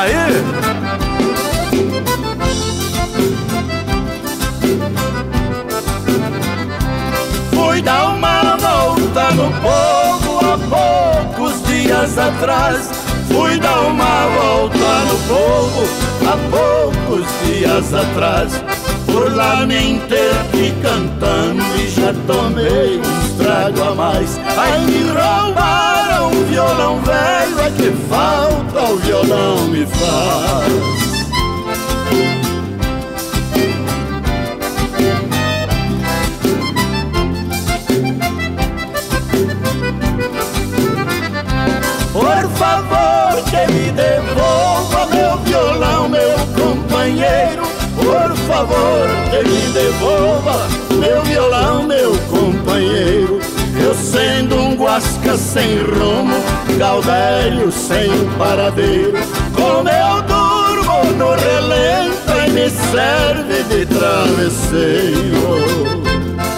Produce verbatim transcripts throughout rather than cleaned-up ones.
aí. Fui dar uma volta no povo há poucos dias atrás. Fui dar uma volta no povo há poucos dias atrás. Por lá me enterrei cantando e já tomei um trago a mais. Aí me roubaram o violão velho, é que falta o violão me faz. Por favor, que me devolva meu violão, meu companheiro. Por favor, que me devolva meu violão, meu companheiro. Eu sendo um guasca sem rumo, gaudério sem paradeiro, como eu durmo no relento e me serve de travesseiro.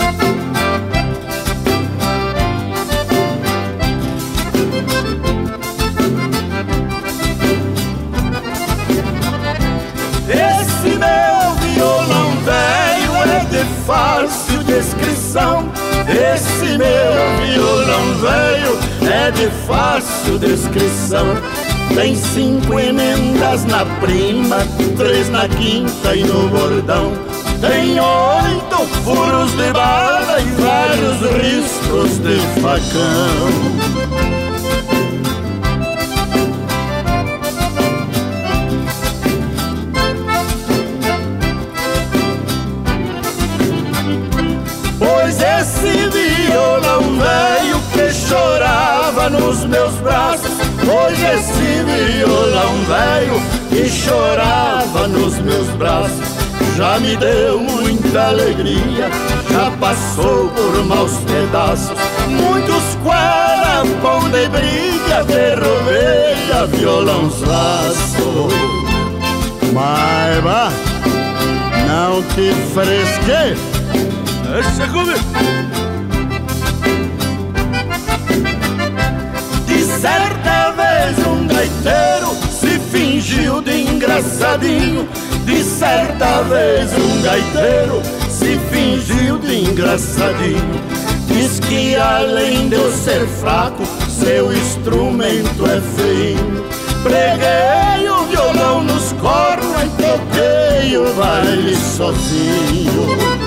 Esse meu violão velho é de fácil descrição. Esse meu violão velho é de fácil descrição. Tem cinco emendas na prima, três na quinta e no bordão. Tem oito furos de bala e vários riscos de facão. Pois esse violão velho que chorava nos meus braços, hoje esse violão velho que chorava nos meus braços, já me deu muita alegria, já passou por maus pedaços. Muitos querapão de briga, derrubeia violãozaço. Mas vá, não te fresque. Deixa comigo. De certa vez um gaiteiro se fingiu de engraçadinho. De certa vez um gaiteiro se fingiu de engraçadinho. Diz que além de eu ser fraco, seu instrumento é feio. Preguei o violão nos cornos e toquei o baile sozinho.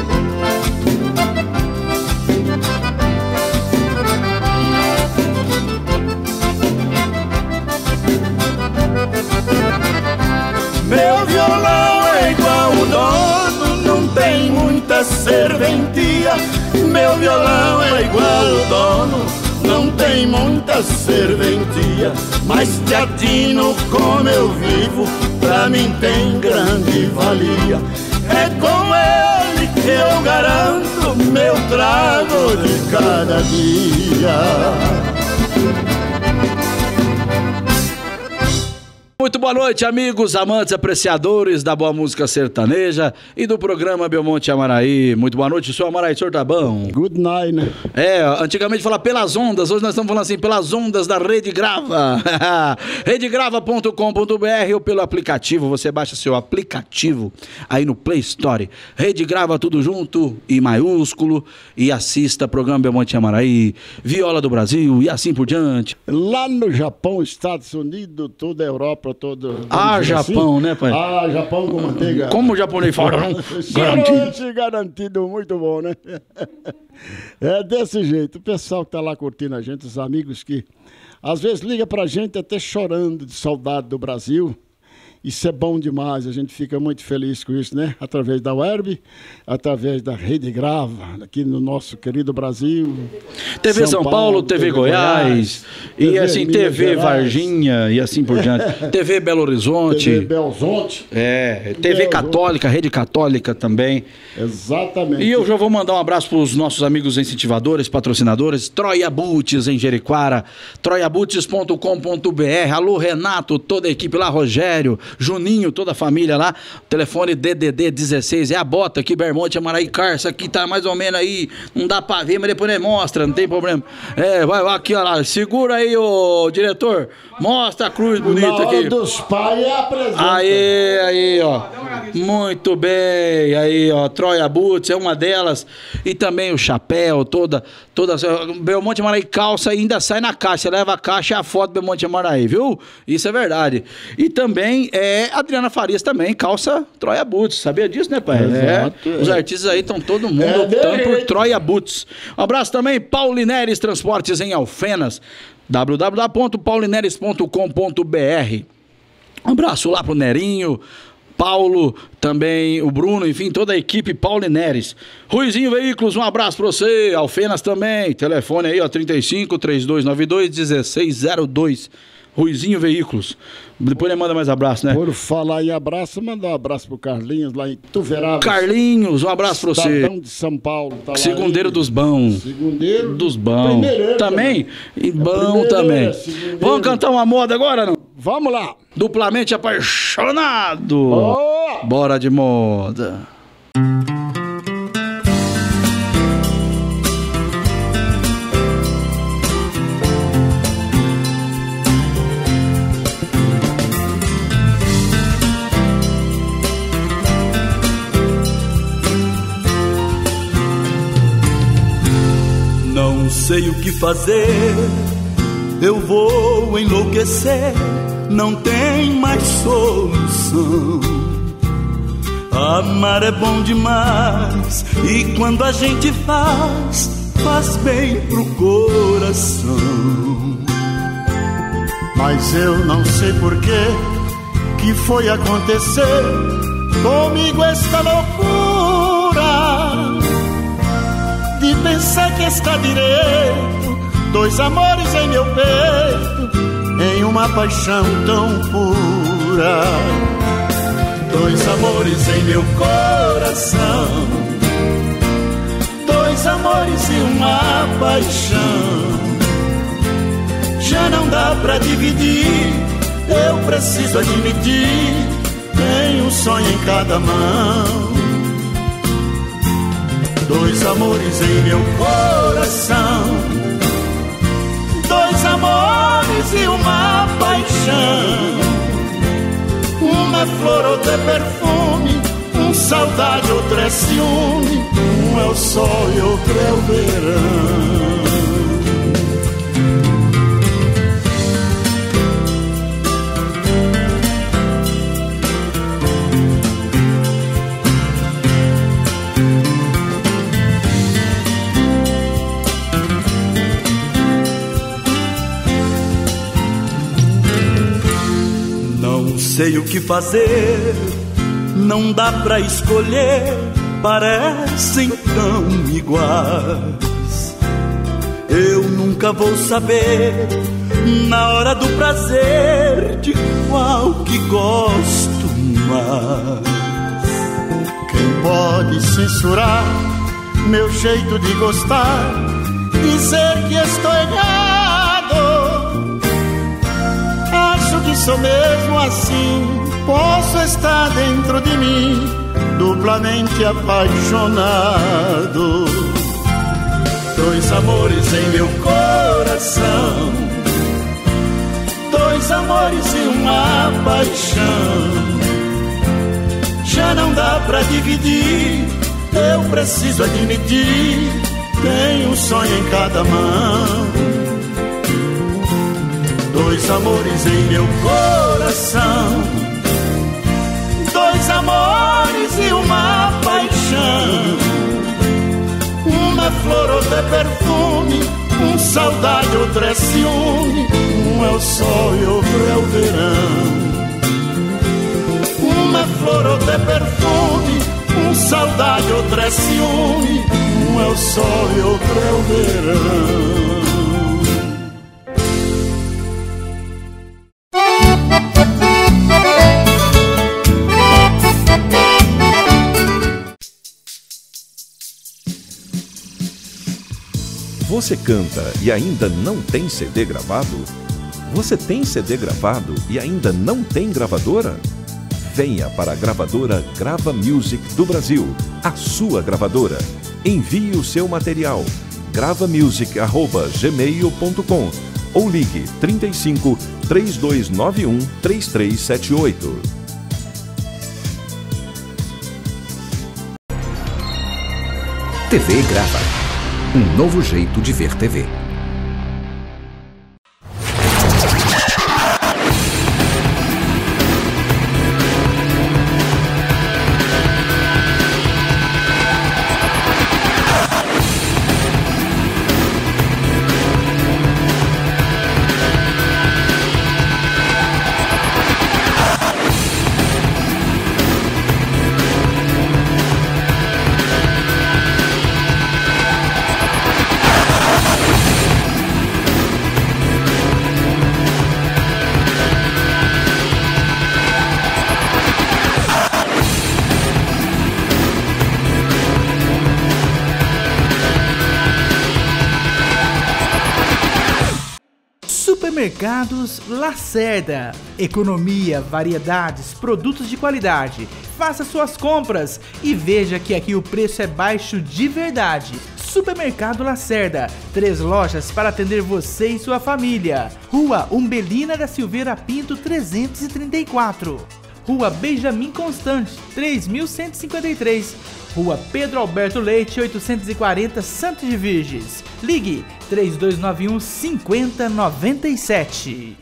Meu violão é igual o dono, não tem muita serventia. Meu violão é igual o dono, não tem muita serventia. Mas te atino como eu vivo, pra mim tem grande valia. É com ele que eu garanto meu trago de cada dia. Muito boa noite, amigos, amantes, apreciadores da boa música sertaneja e do programa Belmonte Amaraí. Muito boa noite, senhor Amaraí, o senhor tá bom? Good night, né? É, antigamente falava pelas ondas, hoje nós estamos falando assim, pelas ondas da Rede Grava. rede grava ponto com ponto br ou pelo aplicativo, você baixa seu aplicativo aí no Play Store. Rede Grava tudo junto e maiúsculo e assista programa Belmonte Amaraí, Viola do Brasil e assim por diante. Lá no Japão, Estados Unidos, toda a Europa, todo... Ah, Japão, assim, né, pai? Ah, Japão com manteiga. Como o japonês fala? Garantido. Garantido, muito bom, né? É desse jeito. O pessoal que tá lá curtindo a gente, os amigos que às vezes liga pra gente até chorando de saudade do Brasil. Isso é bom demais, a gente fica muito feliz com isso, né? Através da U E R B, através da Rede Grava, aqui no nosso querido Brasil. T V São, São Paulo, Paulo, T V, T V Goiás, Goiás, e T V assim, Minas T V Gerais, Varginha, e assim por diante. T V Belo Horizonte. T V Belo Horizonte. É, T V Católica, Rede Católica também. Exatamente. E eu já vou mandar um abraço para os nossos amigos incentivadores, patrocinadores, Troia Boots em Jeriquara, troia boots ponto com ponto br. Alô, Renato, toda a equipe lá, Rogério, Juninho, toda a família lá. Telefone D D D dezesseis, é a bota aqui, Bermonte, Amaraí, Carça, aqui tá mais ou menos aí, não dá pra ver, mas depois ele mostra, não tem problema. É, vai lá aqui, ó lá, segura aí, ô diretor, mostra a cruz bonita Na hora aqui. dos pais é a presença. Aí, aí, ó, muito bem, aí, ó, Troia Boots é uma delas, e também o chapéu, toda, toda, Belmonte Amaraí calça ainda sai na caixa, você leva a caixa e a foto do Belmonte Amaraí, viu? Isso é verdade. E também, é, Adriana Farias também, calça Troia Boots, sabia disso, né, pai? Exato, É, é. os artistas aí estão todo mundo É, optando por direito. Troia Boots. Um abraço também, Paulineres Transportes em Alfenas, w w w ponto paulineres ponto com ponto b r. Um abraço lá pro Nerinho, Paulo, também o Bruno, enfim, toda a equipe Paulineres. Ruizinho Veículos, um abraço pra você. Alfenas também, telefone aí, ó, trinta e cinco, trinta e dois noventa e dois, dezesseis zero dois. Ruizinho Veículos. Depois ele manda mais abraço, né? Por falar em abraço, mandar um abraço pro Carlinhos lá em Tuverava. Carlinhos, um abraço pra você. Estadão de São Paulo. Tá lá Segundeiro ele. dos bons. Segundeiro. Dos bons. Primeireiro Também? E bom primeireiro, também. é segundeiro. Vamos cantar uma moda agora, não? Vamos lá. Duplamente apaixonado. Oh! Bora de moda. Não sei o que fazer, eu vou enlouquecer, não tem mais solução. Amar é bom demais e quando a gente faz, faz bem pro coração. Mas eu não sei porquê que foi acontecer comigo esta loucura de pensar que está direito dois amores em meu peito, em uma paixão tão pura. Dois amores em meu coração, dois amores e uma paixão. Já não dá pra dividir, eu preciso admitir, tem um sonho em cada mão. Dois amores em meu coração, dois amores e uma paixão. Uma é flor, outra é perfume, um saudade, outro é ciúme. Um é o sol e outro é o verão. Não sei o que fazer, não dá pra escolher, parecem tão iguais. Eu nunca vou saber, na hora do prazer, de qual que gosto mais. Quem pode censurar meu jeito de gostar, dizer que estou errado? Acho que sou mesmo assim, posso estar dentro de mim, duplamente apaixonado. Dois amores em meu coração, dois amores e uma paixão. Já não dá pra dividir, eu preciso admitir, tem um sonho em cada mão. Dois amores em meu coração, dois amores e uma paixão. Uma é flor, outra é perfume, um saudade, outro é ciúme. Um é o sol e outro é o verão. Uma é flor, outra é perfume, um saudade, outro é ciúme. Um é o sol e outro é o verão. Você canta e ainda não tem C D gravado? Você tem C D gravado e ainda não tem gravadora? Venha para a gravadora Grava Music do Brasil, a sua gravadora. Envie o seu material gravamusic arroba gmail ponto com ou ligue trinta e cinco, três dois nove um, três três sete oito. T V Grava. Um novo jeito de ver T V. Supermercados Lacerda. Economia, variedades, produtos de qualidade. Faça suas compras e veja que aqui o preço é baixo de verdade. Supermercado Lacerda. Três lojas para atender você e sua família. Rua Umbelina da Silveira Pinto trezentos e trinta e quatro. Rua Benjamin Constante três mil cento e cinquenta e três. Rua Pedro Alberto Leite oitocentos e quarenta, Santos de Virges. Ligue três dois nove um, cinco zero nove sete.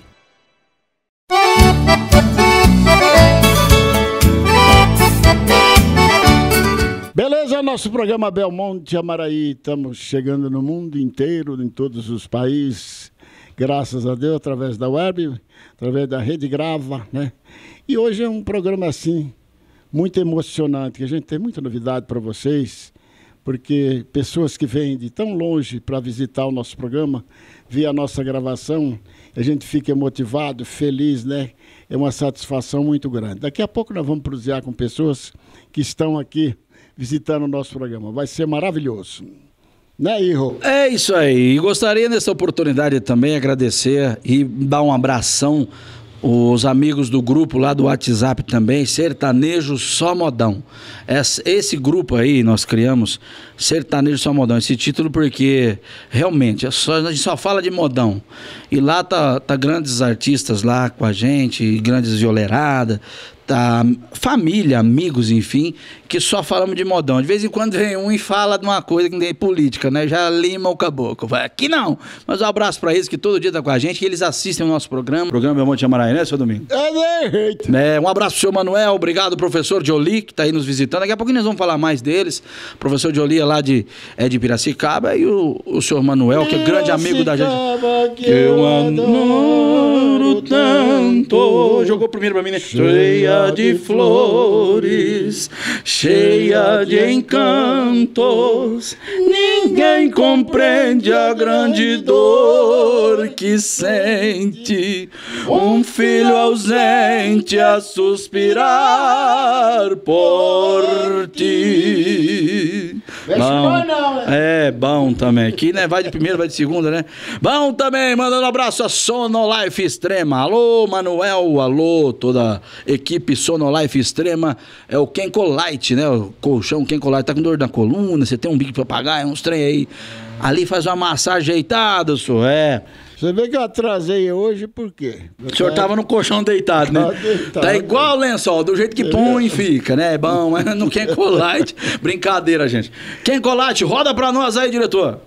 Beleza, nosso programa Belmonte Amaraí. Estamos chegando no mundo inteiro, em todos os países, graças a Deus, através da web, através da Rede Grava, né? E hoje é um programa assim, muito emocionante, que a gente tem muita novidade para vocês, porque pessoas que vêm de tão longe para visitar o nosso programa, ver a nossa gravação, a gente fica motivado, feliz, né? É uma satisfação muito grande. Daqui a pouco nós vamos prosear com pessoas que estão aqui visitando o nosso programa. Vai ser maravilhoso. Né, Irro? É isso aí. E gostaria nessa oportunidade também agradecer e dar um abração os amigos do grupo lá do WhatsApp também, Sertanejo Só Modão. Esse, esse grupo aí nós criamos, Sertanejo Só Modão, esse título porque realmente é só, a gente só fala de modão. E lá tá, tá grandes artistas lá com a gente, grandes violeradas, tá família, amigos, enfim, que só falamos de modão. De vez em quando vem um e fala de uma coisa que não tem política, né? Já lima o caboclo. Vai, aqui não. Mas um abraço pra eles que todo dia tá com a gente, que eles assistem o nosso programa. O programa Belmonte Amaraí, né, seu Domingo? É, jeito. É, um abraço pro senhor Manuel, obrigado, professor Jolie, que tá aí nos visitando. Daqui a pouco nós vamos falar mais deles. O professor Jolie é lá de, é de Piracicaba, e o, o senhor Manuel, que é grande amigo da gente. Que eu adoro tanto. Jogou primeiro pra mim, né? Cheia de flores, cheia de encantos, ninguém compreende a grande dor que sente um filho ausente a suspirar por ti. Bom, é bom também. Aqui, né? Vai de primeira, vai de segunda, né? Bom também, mandando um abraço a Sonolife Extrema. Alô, Manuel, alô, toda a equipe Sonolife Extrema. É o Kencolite, né? O colchão Kencolite. Tá com dor na coluna, você tem um bico pra pagar, é uns trem aí. Ali faz uma massagem ajeitada, senhor, é. Você vê que eu atrasei hoje, por quê? O senhor tava no colchão deitado, né? Deitado. Tá igual o lençol, do jeito que põe fica, né? É bom, mas não Kencolite. Brincadeira, gente. Kencolite, roda pra nós aí, diretor.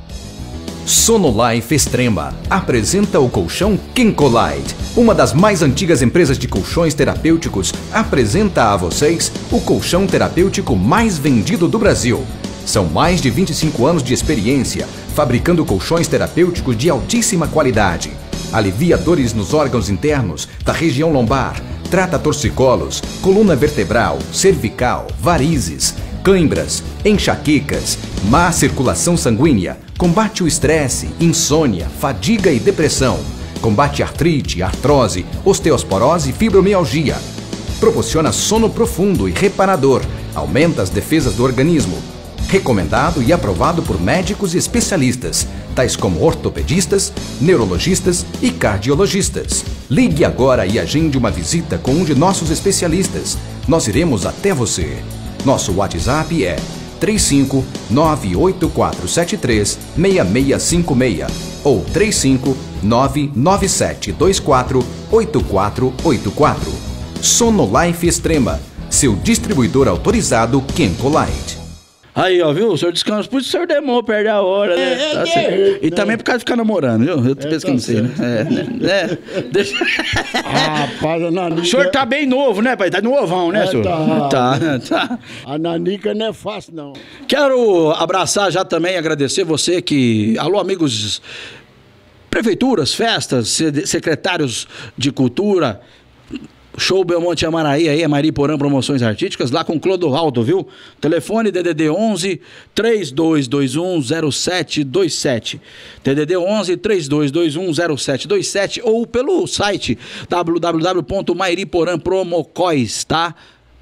Sonolife Extrema apresenta o colchão Kencolite. Uma das mais antigas empresas de colchões terapêuticos apresenta a vocês o colchão terapêutico mais vendido do Brasil. São mais de vinte e cinco anos de experiência fabricando colchões terapêuticos de altíssima qualidade. Alivia dores nos órgãos internos da região lombar, trata torcicolos, coluna vertebral, cervical, varizes, cãibras, enxaquecas, má circulação sanguínea, combate o estresse, insônia, fadiga e depressão, combate artrite, artrose, osteosporose e fibromialgia. Proporciona sono profundo e reparador, aumenta as defesas do organismo, recomendado e aprovado por médicos e especialistas, tais como ortopedistas, neurologistas e cardiologistas. Ligue agora e agende uma visita com um de nossos especialistas. Nós iremos até você. Nosso WhatsApp é três cinco nove oito quatro sete três seis seis cinco seis ou três cinco nove nove sete dois quatro oito quatro oito quatro. Sonolife Extrema, seu distribuidor autorizado Kenkolite. Aí, ó, viu? O senhor descansa, por isso o senhor demorou perder a hora, né? É, Tá é, certo. é, E também por causa de ficar namorando, viu? Eu tô É, pensando tá assim, né? É, né? É, deixa... Rapaz, a Nanica... O senhor tá bem novo, né, pai? Tá novão, né, É, senhor? tá. Tá, tá. A Nanica não é fácil, não. Quero abraçar já também, agradecer você que... Alô, amigos, prefeituras, festas, se- secretários de cultura... Show Belmonte Amaraí aí, Mariporã Promoções Artísticas, lá com Clodoaldo, viu? Telefone D D D onze, três dois dois um, zero sete dois sete. D D D onze, três dois dois um, zero sete dois sete ou pelo site w w w ponto mairiporã promocóis, tá?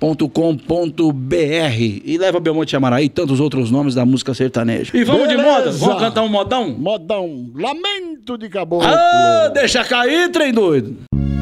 .com.br e leva Belmonte Amaraí e tantos outros nomes da música sertaneja. E vamos de moda? Beleza. Vamos cantar um modão? Modão, Lamento de Caboclo. Ah, deixa cair, trem doido!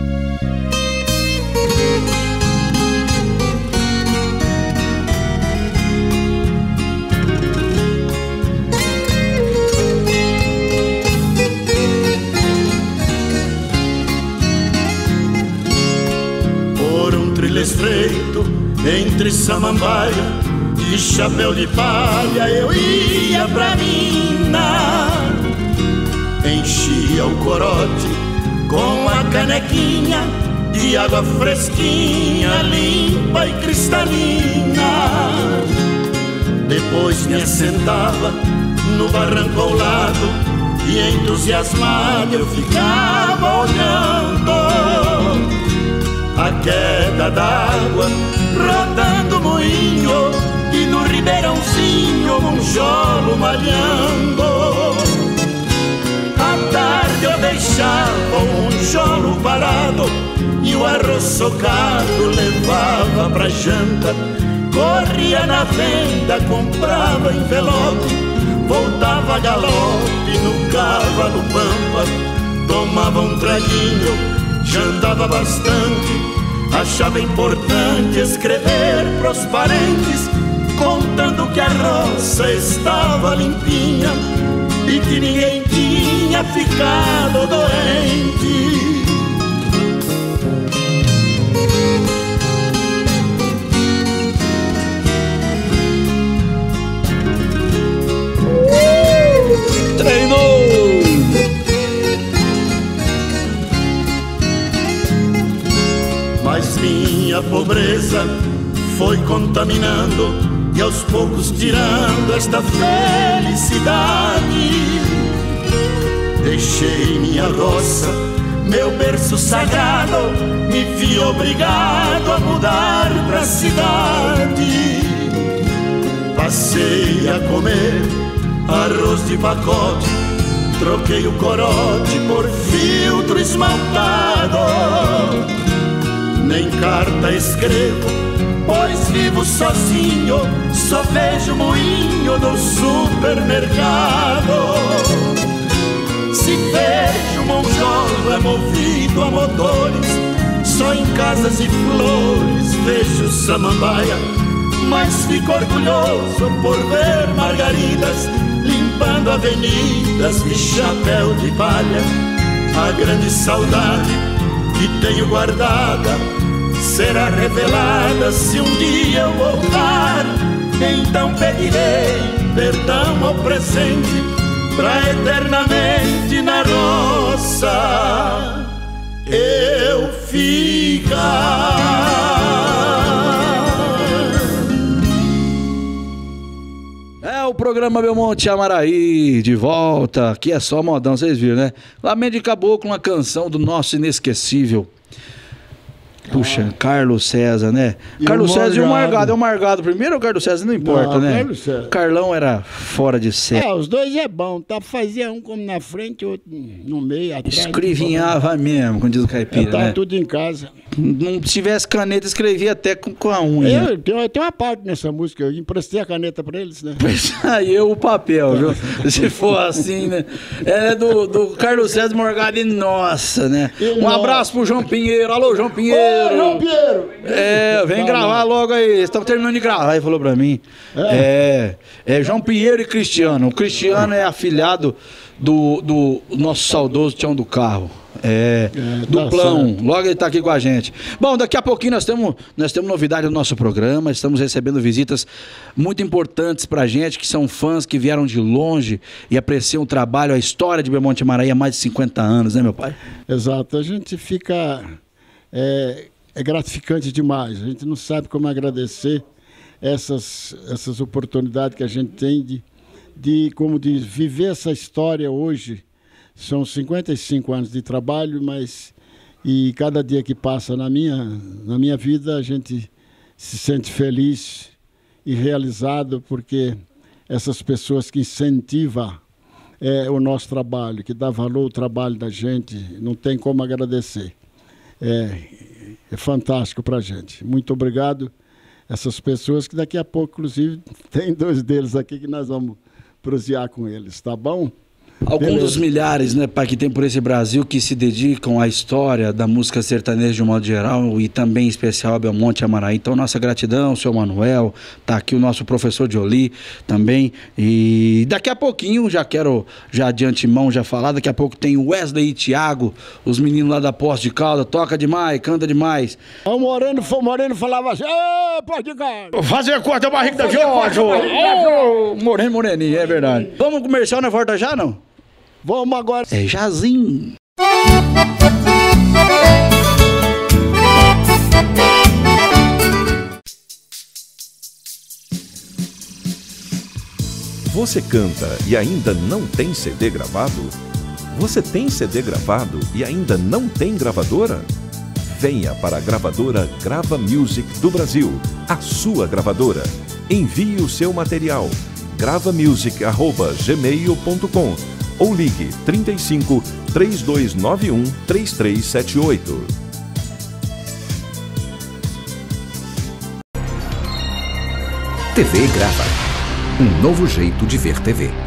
Por um trilho estreito, entre samambaia e chapéu de palha, eu ia pra mina. Enchia o corote com a canequinha de água fresquinha, limpa e cristalina. Depois me assentava no barranco ao lado e entusiasmado eu ficava olhando a queda d'água rodando o moinho e no ribeirãozinho um jolo malhando. À tarde eu deixava um jolo parado e o arroz socado levava pra janta. Corria na venda, comprava envelope, voltava a galope no cavalo pampa. Tomava um traguinho, jantava bastante, achava importante escrever pros parentes, contando que a roça estava limpinha e que ninguém tinha ficado doente. Treinou! Mas minha pobreza foi contaminando e aos poucos tirando esta felicidade. Deixei minha roça, meu berço sagrado, me vi obrigado a mudar pra cidade. Passei a comer arroz de pacote, troquei o corote por filtro esmaltado. Nem carta escrevo, pois vivo sozinho, só vejo moinho no supermercado. Se vejo monjolo é movido a motores, só em casas e flores vejo samambaia. Mas fico orgulhoso por ver margaridas limpando avenidas de chapéu de palha. A grande saudade que tenho guardada será revelada se um dia eu voltar. Então pedirei perdão ao presente pra eternamente na roça eu ficar. É o programa Belmonte Amaraí, de volta. Aqui é só modão, vocês viram, né? Lamento de Caboclo, uma canção do nosso inesquecível. Puxa, ah. Carlos César, né? E Carlos o César e o Morgado. Margado. É o Margado primeiro ou o Carlos César? Não importa, Não, né? Carlos César. Carlão era fora de série. É, os dois é bom, tá? Fazia um como na frente, outro no meio, atrás. Escrevinhava mesmo, como diz o caipira, Tava né? tudo em casa. Não tivesse caneta, escrevia até com, com a unha. Eu tenho, eu tenho uma parte nessa música, eu emprestei a caneta pra eles, né? Pois aí eu o papel, viu? Se for assim, né? É do, do Carlos César Morgado, nossa, né? Um abraço pro João Pinheiro. Alô, João Pinheiro. Ô, João Pinheiro. É, vem gravar logo aí. Estamos terminando de gravar. Aí falou pra mim. É. é, é João Pinheiro e Cristiano. O Cristiano é afilhado do, do nosso saudoso Tião do Carro. É, é duplão, tá, logo ele tá aqui com a gente. Bom, daqui a pouquinho nós temos nós temos novidade no nosso programa. Estamos recebendo visitas muito importantes pra gente, que são fãs que vieram de longe e apreciam o trabalho, a história de Belmonte Amaraí há mais de cinquenta anos, né, meu pai? Exato, a gente fica é, é gratificante demais. A gente não sabe como agradecer essas, essas oportunidades que a gente tem de, de, como de viver essa história hoje. São cinquenta e cinco anos de trabalho, mas e cada dia que passa na minha, na minha vida a gente se sente feliz e realizado, porque essas pessoas que incentivam é, o nosso trabalho, que dá valor ao trabalho da gente, não tem como agradecer. É, é fantástico para a gente. Muito obrigado a essas pessoas, que daqui a pouco, inclusive, tem dois deles aqui que nós vamos prosear com eles, tá bom? Alguns Beleza. dos milhares, né, pai, que tem por esse Brasil, que se dedicam à história da música sertaneja de um modo geral e também em especial a Belmonte Amaraí. Então, nossa gratidão, seu Manuel, tá aqui o nosso professor Jolie também. E daqui a pouquinho, já quero, já de antemão, já falar, daqui a pouco tem o Wesley e Thiago, os meninos lá da Poço de Calda, toca demais, canta demais. O Moreno, o Moreno falava assim, ô, Poço de Calda! Fazer corta a barriga da Jorge! Ô, Moreno, Moreninho, é verdade. Vamos comercial na volta já, não? Vamos agora. É Jazinho. Você canta e ainda não tem C D gravado? Você tem C D gravado e ainda não tem gravadora? Venha para a gravadora Grava Music do Brasil, a sua gravadora. Envie o seu material grava music arroba gmail ponto com ou ligue trinta e cinco, três dois nove um, três três sete oito. T V Grava. Um novo jeito de ver T V.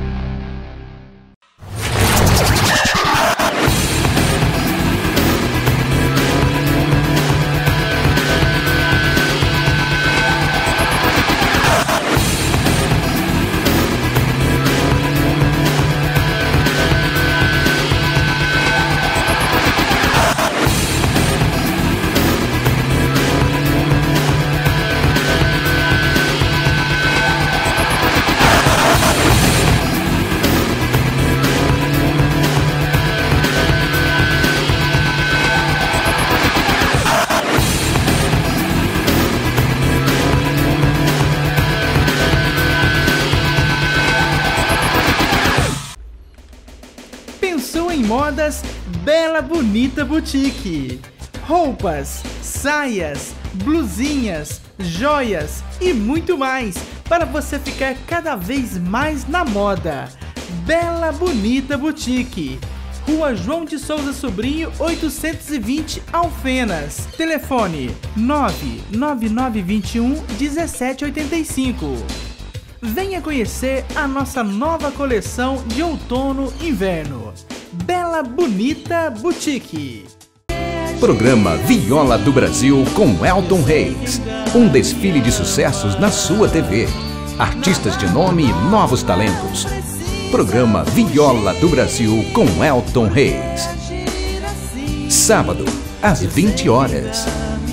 Modas Bela Bonita Boutique. Roupas, saias, blusinhas, joias e muito mais para você ficar cada vez mais na moda. Bela Bonita Boutique. Rua João de Souza Sobrinho, oitocentos e vinte, Alfenas. Telefone nove nove nove dois um, um sete oito cinco. Venha conhecer a nossa nova coleção de outono e inverno. Bela Bonita Boutique. Programa Viola do Brasil com Elton Reis. Um desfile de sucessos na sua T V. Artistas de nome e novos talentos. Programa Viola do Brasil com Elton Reis. Sábado, às vinte horas.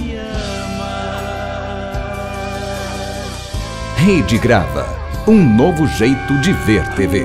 Rede Grava. Um novo jeito de ver T V.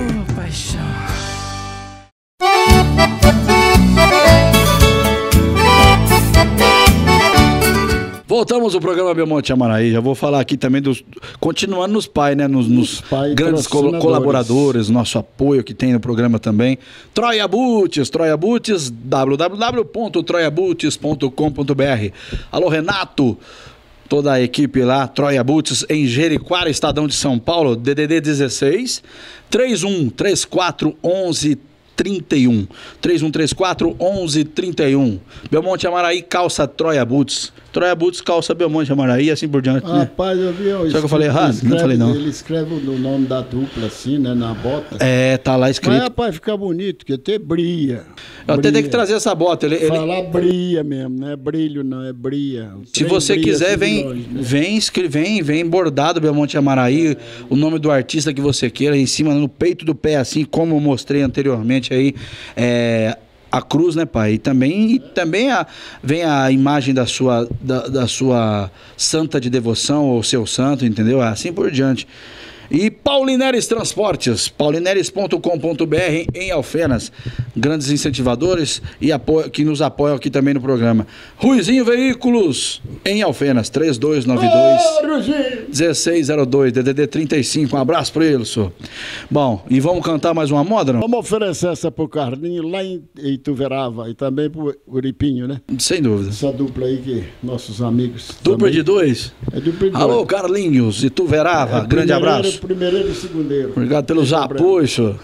Voltamos ao programa Belmonte Amaraí. Já vou falar aqui também dos. Continuando nos pais, né? Nos, nos pai grandes co colaboradores, nosso apoio que tem no programa também. Troia Boots, Troia Boots, w w w ponto troia boots ponto com ponto b r. Alô, Renato, toda a equipe lá, Troia Boots, em Jericoara, Estadão de São Paulo, D D D dezesseis, trinta e um, trinta e quatro, onze, trinta e um. três um três quatro, onze trinta e um. Belmonte Amaraí, calça Troia Boots. Troia Boots, calça Belmonte Amaraí, assim por diante. Né? Rapaz, eu vi. Eu Só que eu falei errado? escreve, não falei não. Ele escreve o nome da dupla assim, né? Na bota. É, tá lá escrito. Mas, rapaz, fica bonito, que até brilha. Eu até tenho que trazer essa bota. Ele, ele... Falar brilha mesmo, não é brilho, não, é brilha. O Se trem você brilha quiser, assim de vem, longe, né? vem, escre- vem, vem bordado Belmonte Amaraí, é. o nome do artista que você queira, em cima, no peito do pé, assim como eu mostrei anteriormente aí, é, a cruz, né, pai? E também, e também a, vem a imagem da sua, da, da sua santa de devoção, ou seu santo, entendeu? Assim por diante. E Paulineres Transportes, paulineres ponto com ponto br em Alfenas, grandes incentivadores e apoio, que nos apoiam aqui também no programa. Ruizinho Veículos em Alfenas, três dois nove dois, um seis zero dois, D D D trinta e cinco. Um abraço para ele, senhor. Bom, e vamos cantar mais uma moda, não? Vamos oferecer essa pro Carlinho lá em Ituverava e também pro Uripinho, né? Sem dúvida. Essa dupla aí que nossos amigos. Dupla também. de dois? É dupla de dois. Alô, Carlinhos, Ituverava, É, grande abraço. Primeiro e segundo. Obrigado pelos apoios, senhor.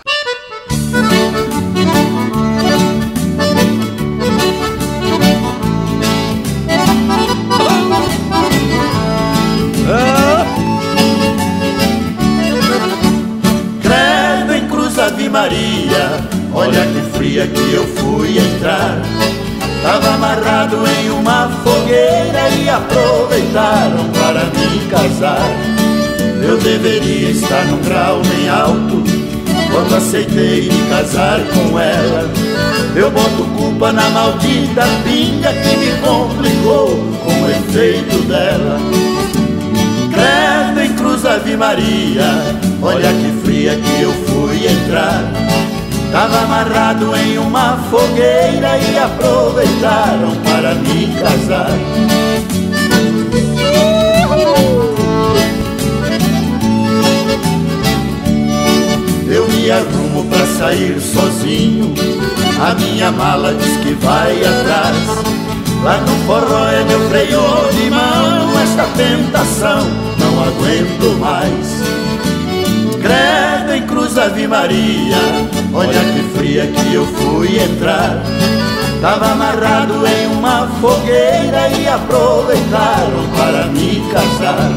Credo em cruz Ave Maria, olha que fria que eu fui entrar. Tava amarrado em uma fogueira e aproveitaram para me casar. Eu deveria estar num grau bem alto quando aceitei me casar com ela. Eu boto culpa na maldita pinga que me complicou com o efeito dela. Credo em cruz Ave Maria, olha que fria que eu fui entrar. Tava amarrado em uma fogueira e aproveitaram para me casar. Eu me arrumo pra sair sozinho, a minha mala diz que vai atrás. Lá no forró é meu freio de mão, esta tentação não aguento mais. Credo em cruz Ave Maria, olha que fria que eu fui entrar. Tava amarrado em uma fogueira e aproveitaram para me casar.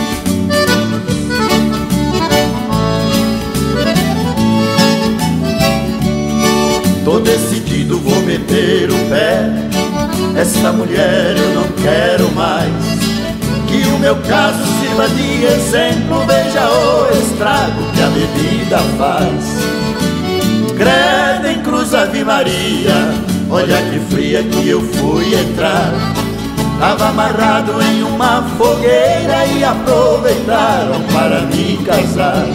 Tô decidido, vou meter o pé. Essa mulher eu não quero mais. Que o meu caso sirva de exemplo, veja o estrago que a bebida faz. Credo em cruz Ave Maria, olha que fria que eu fui entrar. Tava amarrado em uma fogueira e aproveitaram para me casar.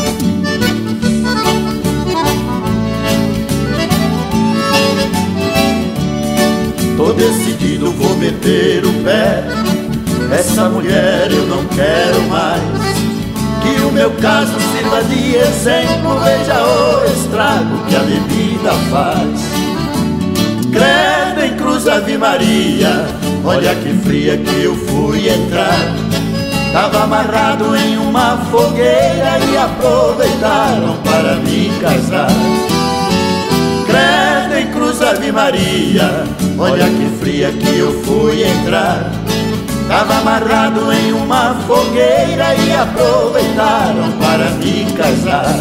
Tô decidido, vou meter o pé. Essa mulher eu não quero mais. Que o meu caso sirva de exemplo, veja o estrago que a bebida faz. Credo em cruz Ave Maria, olha que fria que eu fui entrar. Tava amarrado em uma fogueira e aproveitaram para me casar. Credo em cruz Ave Maria, olha que fria que eu fui entrar. Tava amarrado em uma fogueira e aproveitaram para me casar.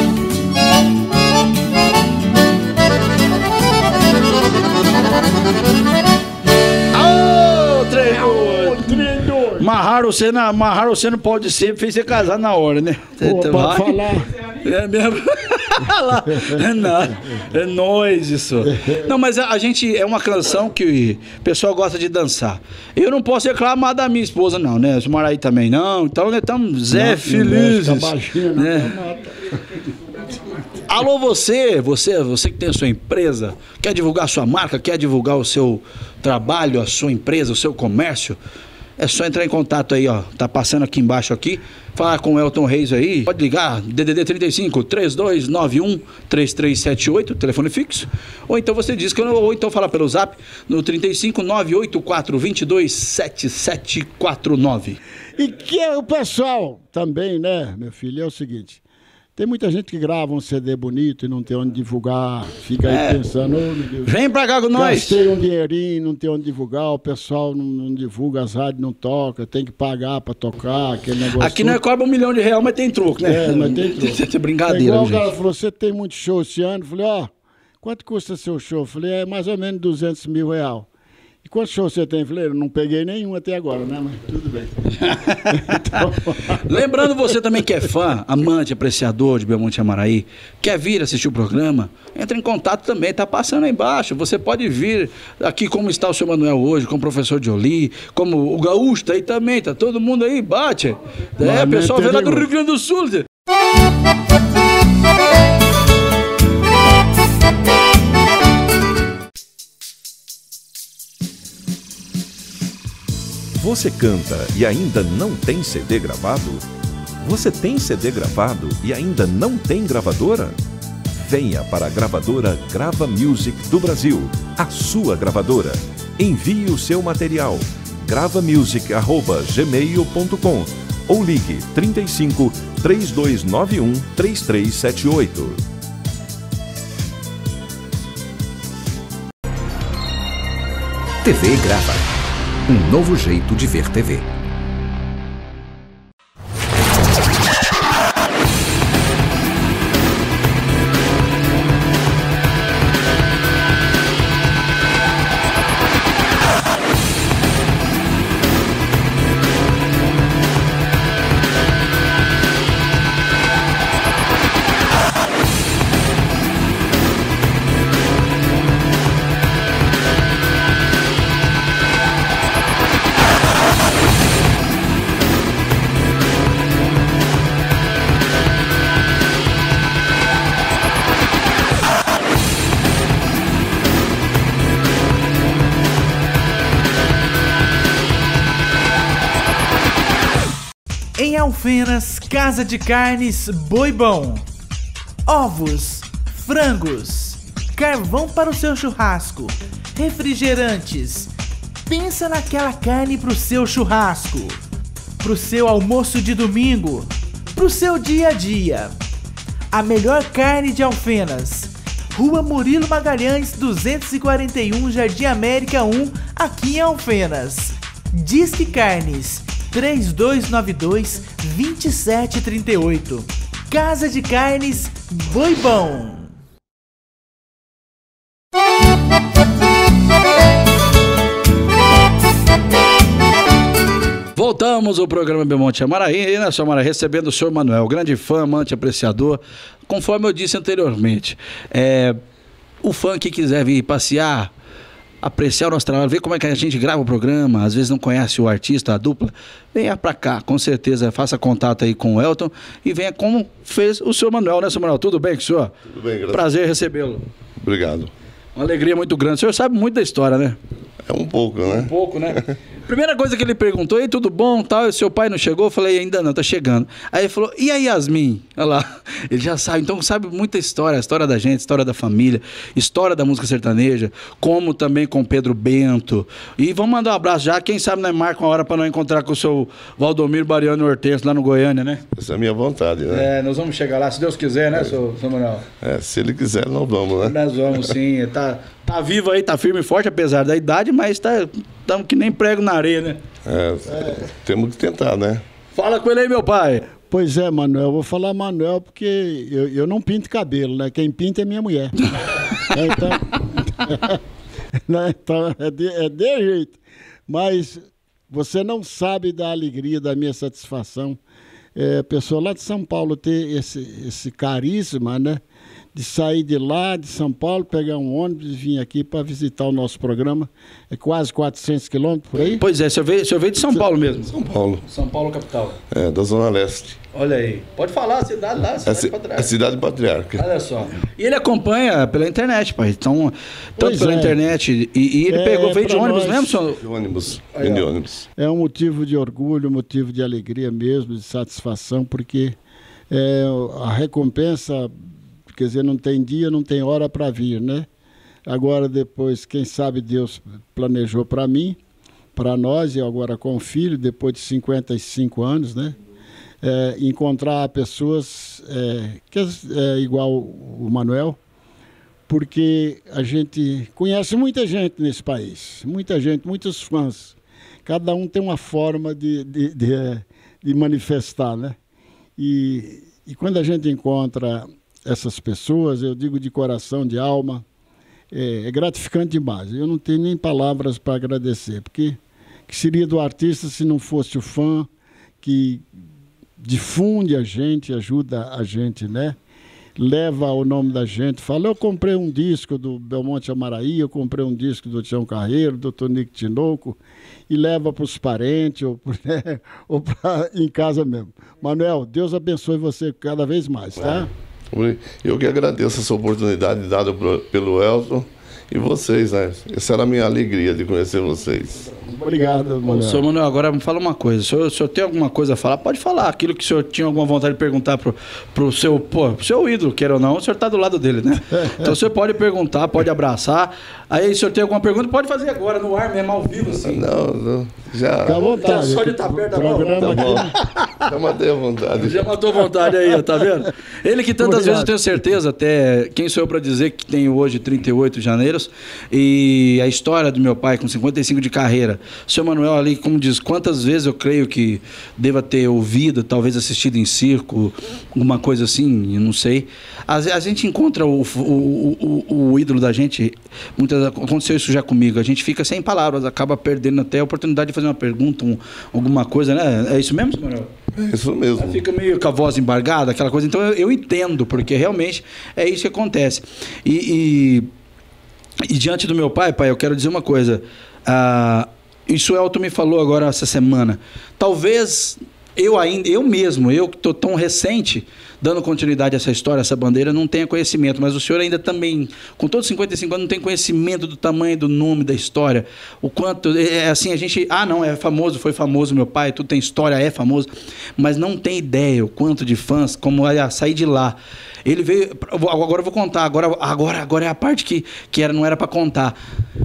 Ô, treinador! Amarraram você, na, amarraram você no pau de sempre, fez você casar na hora, né? Pô, Vai. pode falar. É mesmo? É, não, é nóis isso. Não, mas a, a gente é uma canção que o pessoal gosta de dançar. Eu não posso reclamar da minha esposa, não, né? O Maraí também não. Então, nós estamos Zé Não, felizes. não mexe com a baixinha, não, né? não mata. Alô, você, você, você que tem a sua empresa, quer divulgar a sua marca, quer divulgar o seu trabalho, a sua empresa, o seu comércio? É só entrar em contato aí, ó. Tá passando aqui embaixo aqui. Falar com o Elton Reis aí. Pode ligar, D D D trinta e cinco, três dois nove um, três três sete oito, telefone fixo. Ou então você diz que eu não, ou então fala pelo zap no trinta e cinco, nove oito quatro, dois dois, sete sete quatro nove. E que é o pessoal também, né, meu filho, é o seguinte. Tem muita gente que grava um C D bonito e não tem onde divulgar, fica aí É. pensando, oh, meu Deus, Vem pra cá com nós. gastei um dinheirinho, não tem onde divulgar, o pessoal não, não divulga, as rádios não tocam, tem que pagar pra tocar, aquele negócio. Aqui não é cobra um milhão de real, mas tem truque, né? É, mas tem truque. É brincadeira, É igual o gente. cara falou, você tem muito show esse ano? Eu falei, ó, quanto custa seu show? Eu falei, é mais ou menos duzentos mil real. E quantos shows você tem? Eu falei, eu não peguei nenhum até agora, né? Mas tudo bem. Então, Lembrando você também que é fã, amante, apreciador de Belmonte Amaraí, quer vir assistir o programa, entre em contato também, tá passando aí embaixo. Você pode vir aqui como está o seu Manuel hoje, como o professor Jolie, como o Gaúcho tá aí também, tá todo mundo aí, bate. É, Mas pessoal no vem lá do interior. Rio Grande do Sul. Você canta e ainda não tem C D gravado? Você tem C D gravado e ainda não tem gravadora? Venha para a gravadora Grava Music do Brasil, a sua gravadora. Envie o seu material, grava music arroba gmail ponto com ou ligue trinta e cinco, três dois nove um, três três sete oito. T V Grava. Um novo jeito de ver T V. Em Alfenas, Casa de Carnes Boi Bom. Ovos, frangos, carvão para o seu churrasco, refrigerantes. Pensa naquela carne pro seu churrasco, pro seu almoço de domingo, pro seu dia a dia. A melhor carne de Alfenas. Rua Murilo Magalhães, duzentos e quarenta e um, Jardim América um, aqui em Alfenas. Disque Carnes três dois nove dois, dois sete três oito. Casa de Carnes Boi Bom. Voltamos ao programa Belmonte Amaraí, né, senhor Amaraí, recebendo o senhor Manuel, grande fã, amante, apreciador. Conforme eu disse anteriormente, é, o fã que quiser vir passear, apreciar o nosso trabalho, ver como é que a gente grava o programa, às vezes não conhece o artista, a dupla, venha pra cá, com certeza, faça contato aí com o Elton e venha como fez o senhor Manuel, né, senhor Manuel? Tudo bem com o senhor? Tudo bem, graças. Prazer recebê-lo. Obrigado. Uma alegria muito grande. O senhor sabe muito da história, né? É um pouco, né? Um pouco, né? Primeira coisa que ele perguntou, e tudo bom, tal, e seu pai não chegou? Eu falei, ainda não, tá chegando. Aí ele falou, e a Yasmin? Olha lá, ele já sabe, então sabe muita história, a história da gente, história da família, história da música sertaneja, como também com Pedro Bento. E vamos mandar um abraço já, quem sabe nós marca uma hora para nós encontrar com o seu Valdomiro Bariano Hortense lá no Goiânia, né? Essa é a minha vontade, né? É, nós vamos chegar lá, se Deus quiser, né, seu, seu Manuel? É, se ele quiser, nós vamos, né? Nós vamos sim, tá, tá vivo aí, tá firme e forte, apesar da idade, mas tá, tamo que nem prego na areia, né? É, temos que tentar, né? Fala com ele aí, meu pai. pois é, Manuel, eu vou falar Manuel porque eu, eu não pinto cabelo, né? Quem pinta é minha mulher. É, então, né? Então é, de, é de jeito. Mas você não sabe da alegria, da minha satisfação. É, a pessoa lá de São Paulo ter esse, esse carisma, né? De sair de lá, de São Paulo, pegar um ônibus e vir aqui para visitar o nosso programa. É quase quatrocentos quilômetros por aí. Pois é, o senhor veio, o senhor veio de São Paulo mesmo. São Paulo, São Paulo, capital. é, da Zona Leste. Olha aí. Pode falar, a cidade lá, a É, cidade ci- pra é trás. cidade patriarca. Olha só. E ele acompanha pela internet, pai. Então, tanto Pois pela é. internet. E, e ele É, pegou, veio de pra ônibus nós. mesmo, senhor? De ônibus, Aí, vem de ó. ônibus. É um motivo de orgulho, um motivo de alegria mesmo, de satisfação, porque é, a recompensa, quer dizer, não tem dia, não tem hora para vir, né? Agora, depois, quem sabe Deus planejou para mim, para nós, e agora com o filho, depois de cinquenta e cinco anos, né? é, encontrar pessoas é, que é, é igual o Manuel, porque a gente conhece muita gente nesse país, muita gente, muitos fãs. Cada um tem uma forma de, de, de, de manifestar, né? E, e quando a gente encontra essas pessoas, eu digo de coração, de alma, é, é gratificante demais. Eu não tenho nem palavras para agradecer, porque que seria do artista se não fosse o fã que difunde a gente, ajuda a gente, né? Leva o nome da gente, fala, eu comprei um disco do Belmonte Amaraí, eu comprei um disco do Tião Carreiro, do Tonico Tinoco, e leva para os parentes, ou, né, ou pra, em casa mesmo. Manuel, Deus abençoe você cada vez mais, tá? É. Eu que agradeço essa oportunidade dada pro, pelo Elton e vocês, né? Essa era a minha alegria de conhecer vocês. Obrigado, Manuel. Senhor Manuel, agora me fala uma coisa. O senhor, o senhor tem alguma coisa a falar? Pode falar. Aquilo que o senhor tinha alguma vontade de perguntar pro, pro seu, pô, pro seu ídolo, quer ou não, o senhor está do lado dele, né? Então o senhor pode perguntar, pode abraçar. Aí, se o senhor tem alguma pergunta, pode fazer agora, no ar mesmo, ao vivo, assim. Não, não já... Fica à vontade. Só de estar perto da mão. Tá bom. Já matei a vontade. Já matou vontade aí, ó, tá vendo? Ele que tantas Obrigado. vezes eu tenho certeza, até quem sou eu para dizer que tenho hoje trinta e oito de janeiro e a história do meu pai com cinquenta e cinco de carreira. O senhor Manuel ali, como diz, quantas vezes eu creio que deva ter ouvido, talvez assistido em circo, alguma coisa assim, eu não sei. A, a gente encontra o, o, o, o ídolo da gente, muitas, aconteceu isso já comigo, a gente fica sem palavras, acaba perdendo até a oportunidade de fazer uma pergunta, um, alguma coisa, né? É isso mesmo, senhor Manuel? É isso mesmo. Fica meio com a voz embargada, aquela coisa. Então eu, eu entendo, porque realmente é isso que acontece. E, e, e diante do meu pai, pai, eu quero dizer uma coisa. Ah, isso o Elton me falou agora essa semana. Talvez eu ainda, eu mesmo, eu que estou tão recente, dando continuidade a essa história, essa bandeira, não tenha conhecimento, mas o senhor ainda também, com todos os cinquenta e cinco anos, não tem conhecimento do tamanho, do nome da história, o quanto, é assim, a gente, ah não, é famoso, foi famoso meu pai, tudo tem história, é famoso, mas não tem ideia o quanto de fãs, como a sair de lá. Ele veio, agora eu vou contar, agora, agora, agora é a parte que, que era, não era para contar.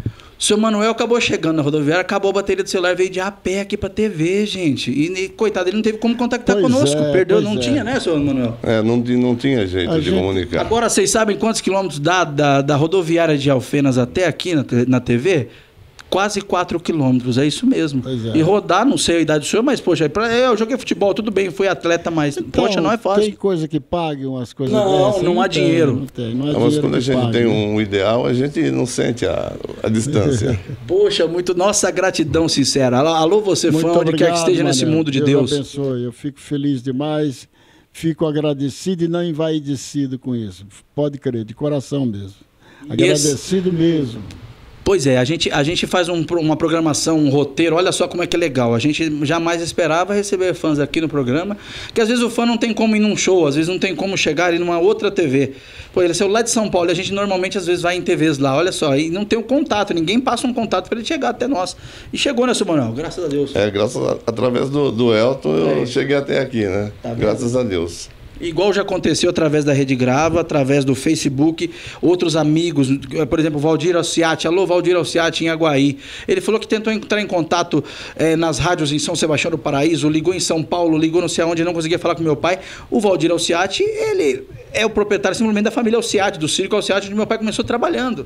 O seu Manuel acabou chegando na rodoviária, acabou a bateria do celular, veio de a pé aqui pra T V, gente. E, e coitado, ele não teve como contactar Pois conosco. é, Perdeu, pois não é. tinha, né, seu Manuel? É, não, ti- não tinha jeito A de gente- comunicar. Agora, vocês sabem quantos quilômetros dá da, da rodoviária de Alfenas até aqui na, te- na T V? Quase quatro quilômetros, é isso mesmo. Pois é. E rodar, não sei a idade do senhor, mas, poxa, é pra- eu joguei futebol, tudo bem, fui atleta, mas, Então, poxa, não é fácil. Tem coisa que pague umas coisas Não, dessas? não há tem, dinheiro. Não tem, não há Não, mas dinheiro quando a que gente pague, tem né? um ideal, a gente não sente a, a distância. Poxa, muito, nossa gratidão sincera. Alô, alô, você Muito fã, onde quer que obrigado, esteja nesse Manuel. mundo de Deus Deus. abençoe. Eu fico feliz demais, fico agradecido e não envaidecido com isso. Pode crer, de coração mesmo. Agradecido mesmo. Pois é, a gente, a gente faz um, pro- uma programação, um roteiro, olha só como é que é legal. A gente jamais esperava receber fãs aqui no programa, que às vezes o fã não tem como ir num show, às vezes não tem como chegar em uma outra T V. Pô, ele saiu lá de São Paulo e a gente normalmente às vezes vai em T Vs lá, olha só, e não tem um contato, ninguém passa um contato para ele chegar até nós. E chegou, né, seu Manuel? Graças a Deus. É, graças a, através do, do Elton eu É. cheguei até aqui, né? Tá vendo? Graças a Deus. Igual já aconteceu através da Rede Grava, através do Facebook, outros amigos, por exemplo, Valdir Alciati, alô Valdir Alciati em Aguaí. Ele falou que tentou entrar em contato eh, nas rádios em São Sebastião do Paraíso, ligou em São Paulo, ligou não sei aonde, não conseguia falar com meu pai. O Valdir Alciati, ele é o proprietário simplesmente da família Alciati, do Circo Alciati, onde meu pai começou trabalhando.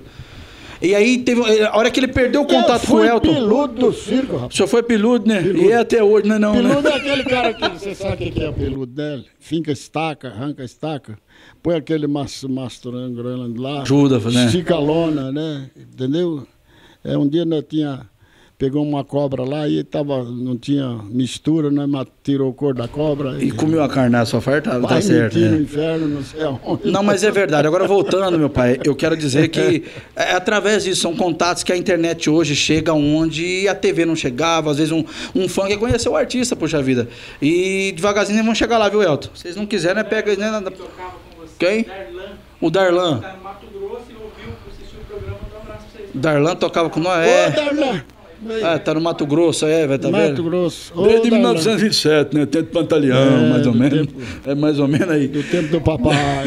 E aí, teve, a hora que ele perdeu o contato eu com o fui Elton... piludo do circo, rapaz. O senhor foi piludo, né? Piludo. E é até hoje, não é não, né? Piludo é aquele cara que você sabe o que é o peludo dele? Finca estaca, arranca estaca, põe aquele mas- masturando grande lá. Ajuda, né? Estica a lona, né? Entendeu? É, um dia nós tinha, pegou uma cobra lá e tava, não tinha mistura, né? Mas tirou o couro da cobra. E comeu a carne, só farta, tá vai certo, mentir né? no inferno, não sei aonde. Não, mas é verdade. Agora, voltando, meu pai, eu quero dizer que é, através disso, são contatos que a internet hoje chega onde a T V não chegava. Às vezes um, um fã quer conhecer o artista, poxa vida. E devagarzinho eles vão chegar lá, viu, Elton? Vocês não quiserem, né? Pega... Né, na- Quem? O Darlan. Tá no Mato Grosso e ouviu, assistiu o programa, dá um abraço pra vocês. Darlan tocava com nós. Ô, É, Darlan! é, tá no Mato Grosso, é, vai tá Mato vendo? Grosso. Ô, Desde Darlan. mil novecentos e vinte e sete, né? Tempo de Pantaleão, É, mais ou do menos. tempo- É mais ou menos aí. Do tempo do papai.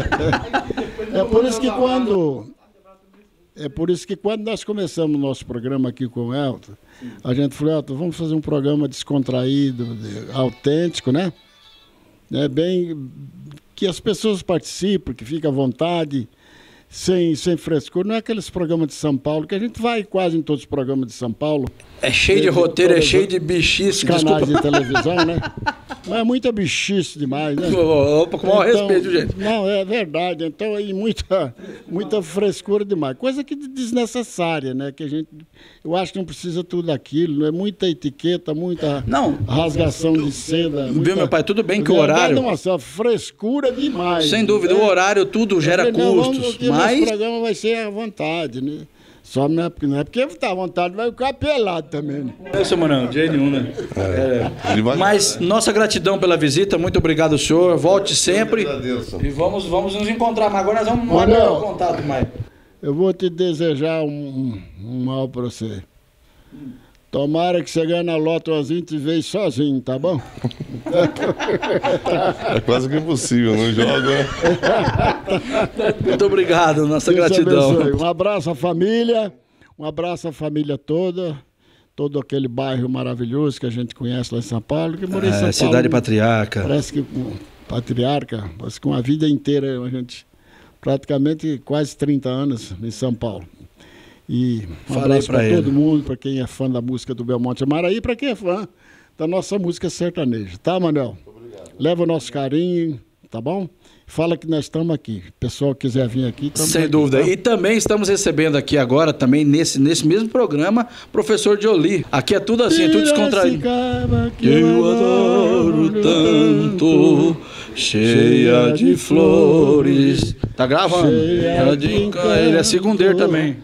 É por isso que quando é por isso que quando nós começamos o nosso programa aqui com o Elton, a gente falou, Elton, vamos fazer um programa descontraído, de- autêntico, né? É bem que as pessoas participem, que fiquem à vontade, sem, sem frescura. Não é aqueles programas de São Paulo, que a gente vai quase em todos os programas de São Paulo. É cheio de roteiro, é cheio de bichice, canais de televisão, né? Mas é muita bichice demais, né? Opa, com o maior então, respeito, gente. Não, é verdade. Então, aí muita, muita frescura demais. Coisa que desnecessária, né? Que a gente, eu acho que não precisa tudo aquilo. Não é muita etiqueta, muita não. rasgação de seda. Muita, viu, meu pai? Tudo bem que o horário... Nossa, frescura demais. Sem dúvida, né? o horário tudo gera não, custos, vamos, mas... O programa vai ser à vontade, né? Só não é porque, não é porque tá à vontade, vai ficar pelado também. Né? É, seu Manão, de nenhum, né? É. É. Mas nossa gratidão pela visita, muito obrigado, senhor. Volte sempre. Eu agradeço. E vamos, vamos nos encontrar, mas agora nós vamos mandar o contato mais. Eu vou te desejar um, um mal pra você. Tomara que você ganhe na loto umas vinte vezes sozinho, tá bom? É quase que impossível, não joga. Muito obrigado, nossa Deus gratidão. abençoe. Um abraço à família, um abraço à família toda, todo aquele bairro maravilhoso que a gente conhece lá em São Paulo. Que morei em É, São Paulo, cidade patriarca. Parece que um, patriarca, parece que uma vida inteira, a gente, praticamente quase trinta anos em São Paulo. E um Falei abraço pra para ele. todo mundo, para quem é fã da música do Belmonte Amaraí, para quem é fã da nossa música sertaneja. Tá, Manuel? Obrigado. Leva o nosso carinho, tá bom? Fala que nós estamos aqui. O pessoal que quiser vir aqui, estamos Sem aqui, dúvida. Tá? E também estamos recebendo aqui agora, também nesse, nesse mesmo programa, professor Jolie. Aqui é tudo assim, é tudo descontraído. Que eu adoro tanto, cheia de flores. Tá gravando? Cheia de Ele é segundeiro também.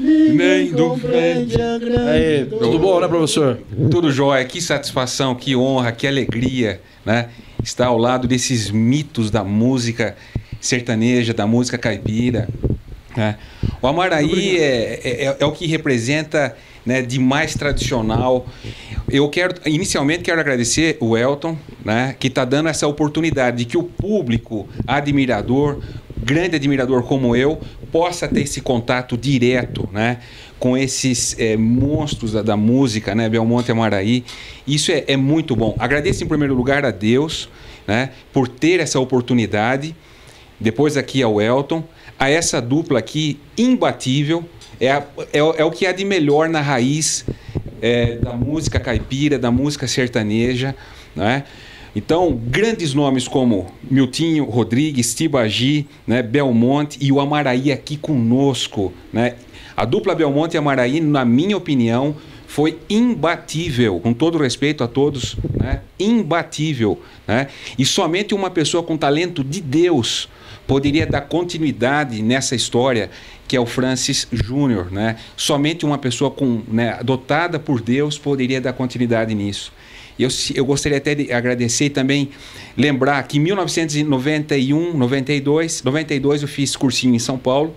Nem compreende a Aí, tudo bom, né, professor? Tudo jóia, que satisfação, que honra, que alegria, né? Estar ao lado desses mitos da música sertaneja, da música caipira, né? O Amaraí é, é, é o que representa, né, de mais tradicional. Eu quero, inicialmente, quero agradecer o Elton, né, que está dando essa oportunidade de que o público admirador, grande admirador como eu, possa ter esse contato direto, né, com esses é, monstros da, da música, né, Belmonte Amaraí. Isso é, é muito bom. Agradeço em primeiro lugar a Deus, né, por ter essa oportunidade. Depois aqui ao Elton, a essa dupla aqui imbatível, é, a, é, é o que há de melhor na raiz é, da música caipira, da música sertaneja, né? Então, grandes nomes como Miltinho Rodrigues, Tibagi, né, Belmonte e o Amaraí aqui conosco, né? A dupla Belmonte e Amaraí, na minha opinião, foi imbatível, com todo respeito a todos, né? Imbatível, né? E somente uma pessoa com talento de Deus poderia dar continuidade nessa história, que é o Francis Júnior, né? Somente uma pessoa com, né, dotada por Deus poderia dar continuidade nisso. Eu, eu gostaria até de agradecer e também lembrar que em mil novecentos e noventa e um, noventa e dois, noventa e dois eu fiz cursinho em São Paulo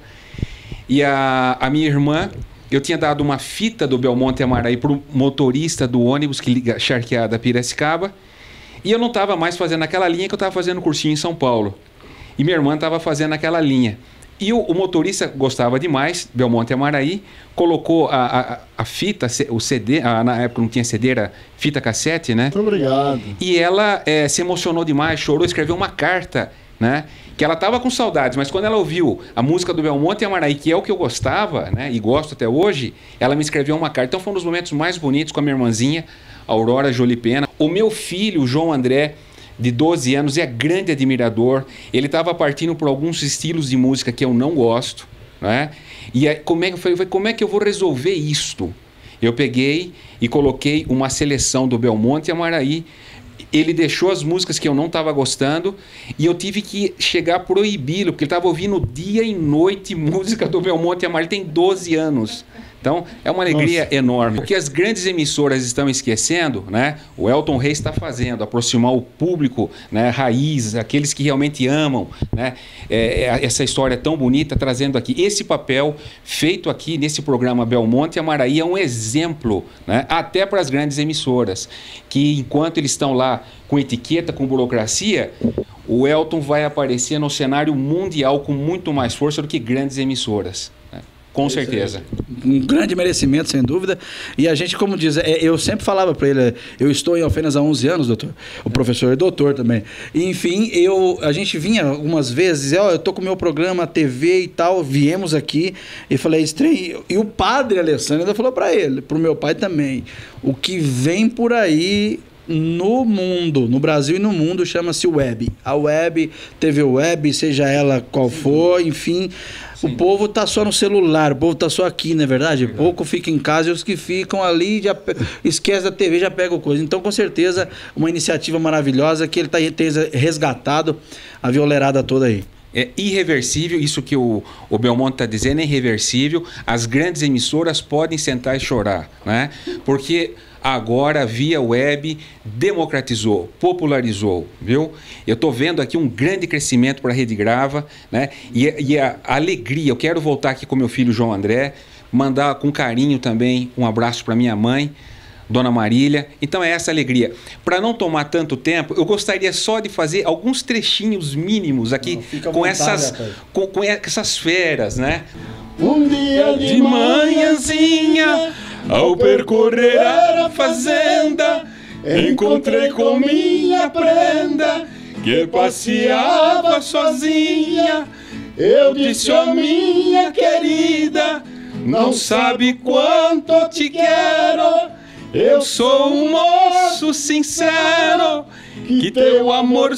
e a, a minha irmã, eu tinha dado uma fita do Belmonte Amaraí para o motorista do ônibus que liga Charqueada Piracicaba e eu não estava mais fazendo aquela linha que eu estava fazendo cursinho em São Paulo. E minha irmã estava fazendo aquela linha. E o, o motorista gostava demais, Belmonte Amaraí, colocou a, a, a fita, o C D, a, na época não tinha C D, era fita cassete, né? Muito obrigado. E ela é, se emocionou demais, chorou, escreveu uma carta, né? Que ela estava com saudades, mas quando ela ouviu a música do Belmonte Amaraí, que é o que eu gostava, né? E gosto até hoje, ela me escreveu uma carta. Então foi um dos momentos mais bonitos com a minha irmãzinha, Aurora Jolie Pena. O meu filho, o João André, de doze anos, é grande admirador. Ele estava partindo por alguns estilos de música que eu não gosto, né? E aí, como é que eu falei, como é que eu vou resolver isto? Eu peguei e coloquei uma seleção do Belmonte Amaraí. Ele deixou as músicas que eu não estava gostando e eu tive que chegar a proibi-lo, porque ele estava ouvindo dia e noite música do Belmonte Amaraí. Ele tem doze anos. Então, é uma alegria Nossa. enorme. O que as grandes emissoras estão esquecendo, né? O Elton Reis está fazendo, aproximar o público, né, raiz, aqueles que realmente amam, né, é, essa história tão bonita, trazendo aqui. Esse papel feito aqui nesse programa Belmonte Amaraí é um exemplo, né, até para as grandes emissoras, que enquanto eles estão lá com etiqueta, com burocracia, o Elton vai aparecer no cenário mundial com muito mais força do que grandes emissoras. Com certeza. Um grande merecimento, sem dúvida. E a gente, como diz, é, eu sempre falava para ele, eu estou em Alfenas há onze anos, doutor. O professor é doutor também. E, enfim, eu, a gente vinha algumas vezes, ó, eu tô com o meu programa, T V e tal, viemos aqui e falei, estranho. E o padre Alessandro ainda falou para ele, pro meu pai também, o que vem por aí no mundo, no Brasil e no mundo, chama-se web. A web, T V web, seja ela qual for, enfim, Sim. o povo tá só no celular, o povo tá só aqui, não é verdade? verdade. Pouco fica em casa e os que ficam ali já pe... esquece da T V, já pegam coisa. Então, com certeza, uma iniciativa maravilhosa que ele tá resgatado a violeirada toda aí. É irreversível, isso que o, o Belmonte está dizendo é irreversível. As grandes emissoras podem sentar e chorar, né? Porque agora, via web, democratizou, popularizou, viu? Eu estou vendo aqui um grande crescimento para a Rede Grava, né? E, e a, a alegria, eu quero voltar aqui com meu filho João André, mandar com carinho também um abraço para minha mãe, Dona Marília. Então é essa alegria. Para não tomar tanto tempo, eu gostaria só de fazer alguns trechinhos mínimos aqui não, com, vontade, essas, com, com essas feras, né? Um dia de manhãzinha, ao percorrer a fazenda, encontrei com minha prenda, que passeava sozinha. Eu disse, ó minha querida, não sabe quanto te quero. Eu sou um moço sincero, que teu amor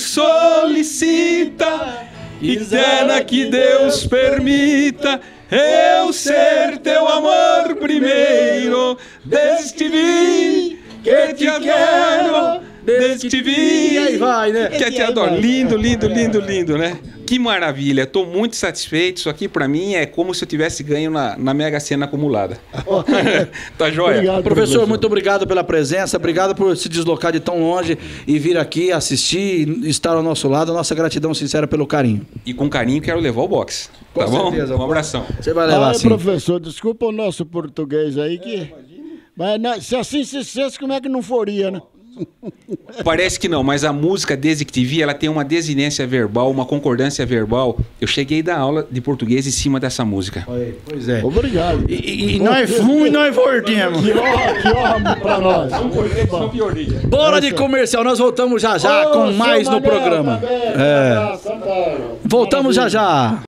solicita. Quisera que Deus permita eu ser teu amor primeiro. Desde que vi que te quero, desde que vi aí vai, né? que te adoro. Lindo, lindo, lindo, lindo, né? Que maravilha, estou muito satisfeito. Isso aqui para mim é como se eu tivesse ganho na, na Mega Sena acumulada. Tá joia? Obrigado, professor, professor, muito obrigado pela presença, obrigado por se deslocar de tão longe e vir aqui assistir, estar ao nosso lado. Nossa gratidão sincera pelo carinho. E com carinho quero levar o box. Tá com bom? Certeza, um abração. Você vai levar, ah, sim. Professor, desculpa o nosso português aí que... É, mas não, se assim se fosse, como é que não foria, né? Parece que não, mas a música Desde que te vi, ela tem uma desinência verbal, uma concordância verbal. Eu cheguei da aula de português em cima dessa música. Pois é. Obrigado. E, e nós fomos e nós voltemos. Que honra, que honra pra nós. Bora de comercial, nós voltamos já já oh, com mais no programa. Também, é. Voltamos já já.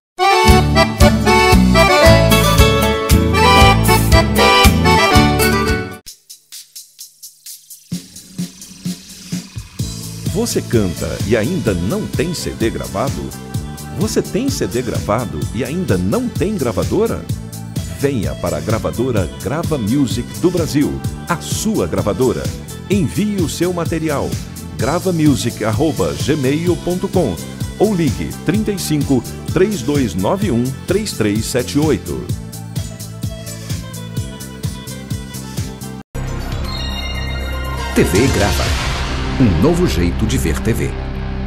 Você canta e ainda não tem C D gravado? Você tem C D gravado e ainda não tem gravadora? Venha para a gravadora Grava Music do Brasil, a sua gravadora. Envie o seu material, grava music arroba gmail ponto com ou ligue trinta e cinco, três dois nove um, três três sete oito. T V Grava. Um novo jeito de ver T V.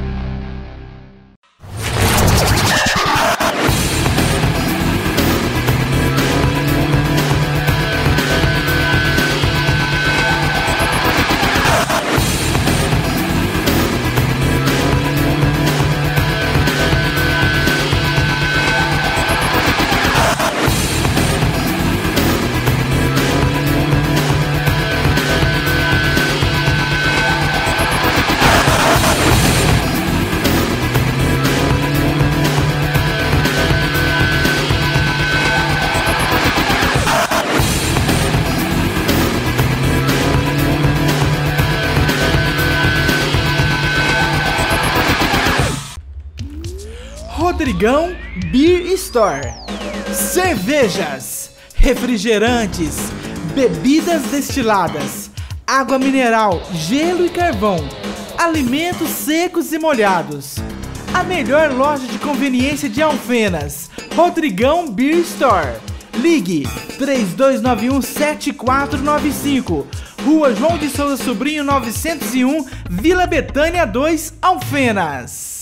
Rodrigão Beer Store. Cervejas, refrigerantes, bebidas destiladas, água mineral, gelo e carvão, alimentos secos e molhados. A melhor loja de conveniência de Alfenas, Rodrigão Beer Store. Ligue três dois nove um, sete quatro nove cinco, Rua João de Souza Sobrinho novecentos e um, Vila Betânia dois, Alfenas.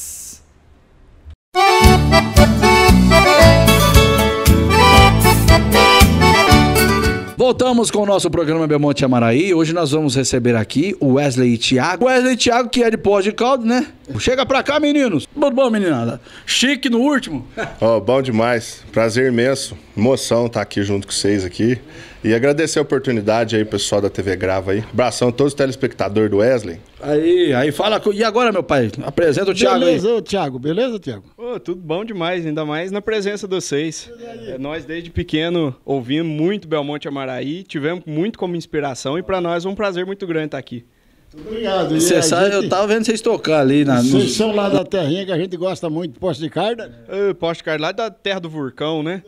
Voltamos com o nosso programa Belmonte Amaraí. Hoje nós vamos receber aqui o Wesley e Thiago. Wesley e Thiago, que é de Pós de Caldas, né? Chega pra cá, meninos. Tudo bom, meninada? Chique no último. Ó, oh, bom demais. Prazer imenso. Emoção estar aqui junto com vocês aqui. E agradecer a oportunidade aí, pessoal da T V Grava aí. Abração a todos os telespectadores do Wesley. Aí, aí fala. Com... E agora, meu pai? Apresenta o Thiago beleza, aí. Beleza, Thiago. Beleza, Thiago? Oh, tudo bom demais, ainda mais na presença de vocês. É, nós, desde pequeno, ouvimos muito Belmonte Amaraí, tivemos muito como inspiração e para nós é um prazer muito grande estar aqui. Obrigado. Você sabe, gente... eu tava vendo vocês tocar ali na. Vocês no... são lá da terrinha que a gente gosta muito, Poço de Carda? Uh, Poço de Carda, lá da terra do Vulcão, né?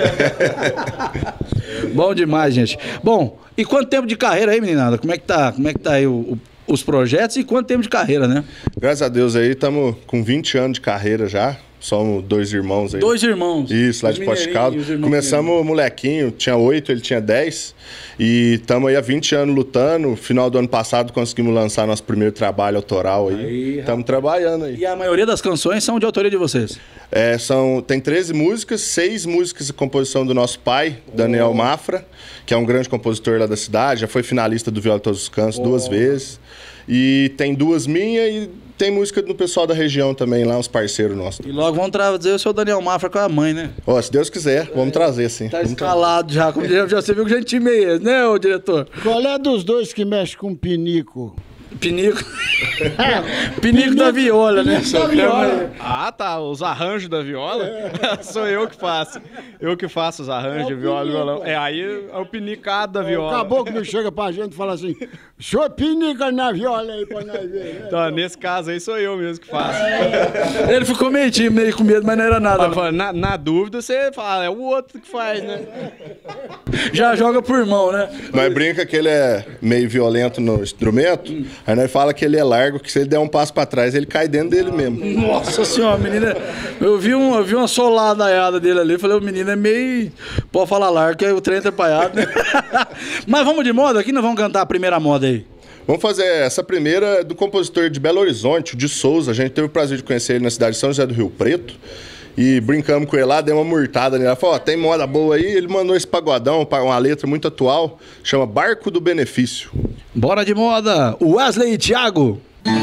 Bom demais, gente. Bom, e quanto tempo de carreira aí, meninada? Como é que tá, como é que tá aí o, o, os projetos e quanto tempo de carreira, né? Graças a Deus aí, estamos com vinte anos de carreira já. Somos dois irmãos aí. Dois irmãos. Isso, lá de Poço de Caldas. Começamos molequinho, tinha oito, ele tinha dez. E estamos aí há vinte anos lutando. Final do ano passado conseguimos lançar nosso primeiro trabalho autoral aí. Estamos trabalhando aí. E a maioria das canções são de autoria de vocês? É, são, tem treze músicas, seis músicas de composição do nosso pai, Daniel oh. Mafra, que é um grande compositor lá da cidade. Já foi finalista do Viola Todos os Cantos oh. duas vezes. E tem duas minhas e tem música do pessoal da região também, lá, uns parceiros nossos. E logo vamos trazer o seu Daniel Mafra com a mãe, né? Ó, oh, se Deus quiser, vamos trazer, sim. Tá vamos escalado já, como já você viu que a gente meia, né, ô diretor? Qual é dos dois que mexe com pinico? Pinico. Pinico da viola, né? Da viola. Ah, tá. Os arranjos da viola? É. Sou eu que faço. Eu que faço os arranjos é de viola e violão. É, aí é o pinicado da viola. O caboclo chega pra gente e fala assim: senhor pinica na viola aí pra nós ver. Né? Então, nesse caso aí sou eu mesmo que faço. É. Ele ficou meio tímido, meio com medo, mas não era nada. Mas, na, na dúvida, você fala, é o outro que faz, né? Já joga por irmão, né? Mas brinca que ele é meio violento no instrumento. Hum. Aí nós fala que ele é largo, que se ele der um passo pra trás, ele cai dentro dele mesmo. Nossa senhora, menina. Eu vi, um, eu vi uma soladaiada dele ali, falei, o menino é meio. Pode falar largo, que o trem é atrapalhado, né? Mas vamos de moda aqui, nós vamos cantar a primeira moda aí. Vamos fazer essa primeira do compositor de Belo Horizonte, o de Souza. A gente teve o prazer de conhecer ele na cidade de São José do Rio Preto. E brincamos com ele lá, deu uma murtada nele. Ela falou, ó, tem moda boa aí. Ele mandou esse pagodão, uma letra muito atual, chama Barco do Benefício. Bora de moda, Wesley e Thiago.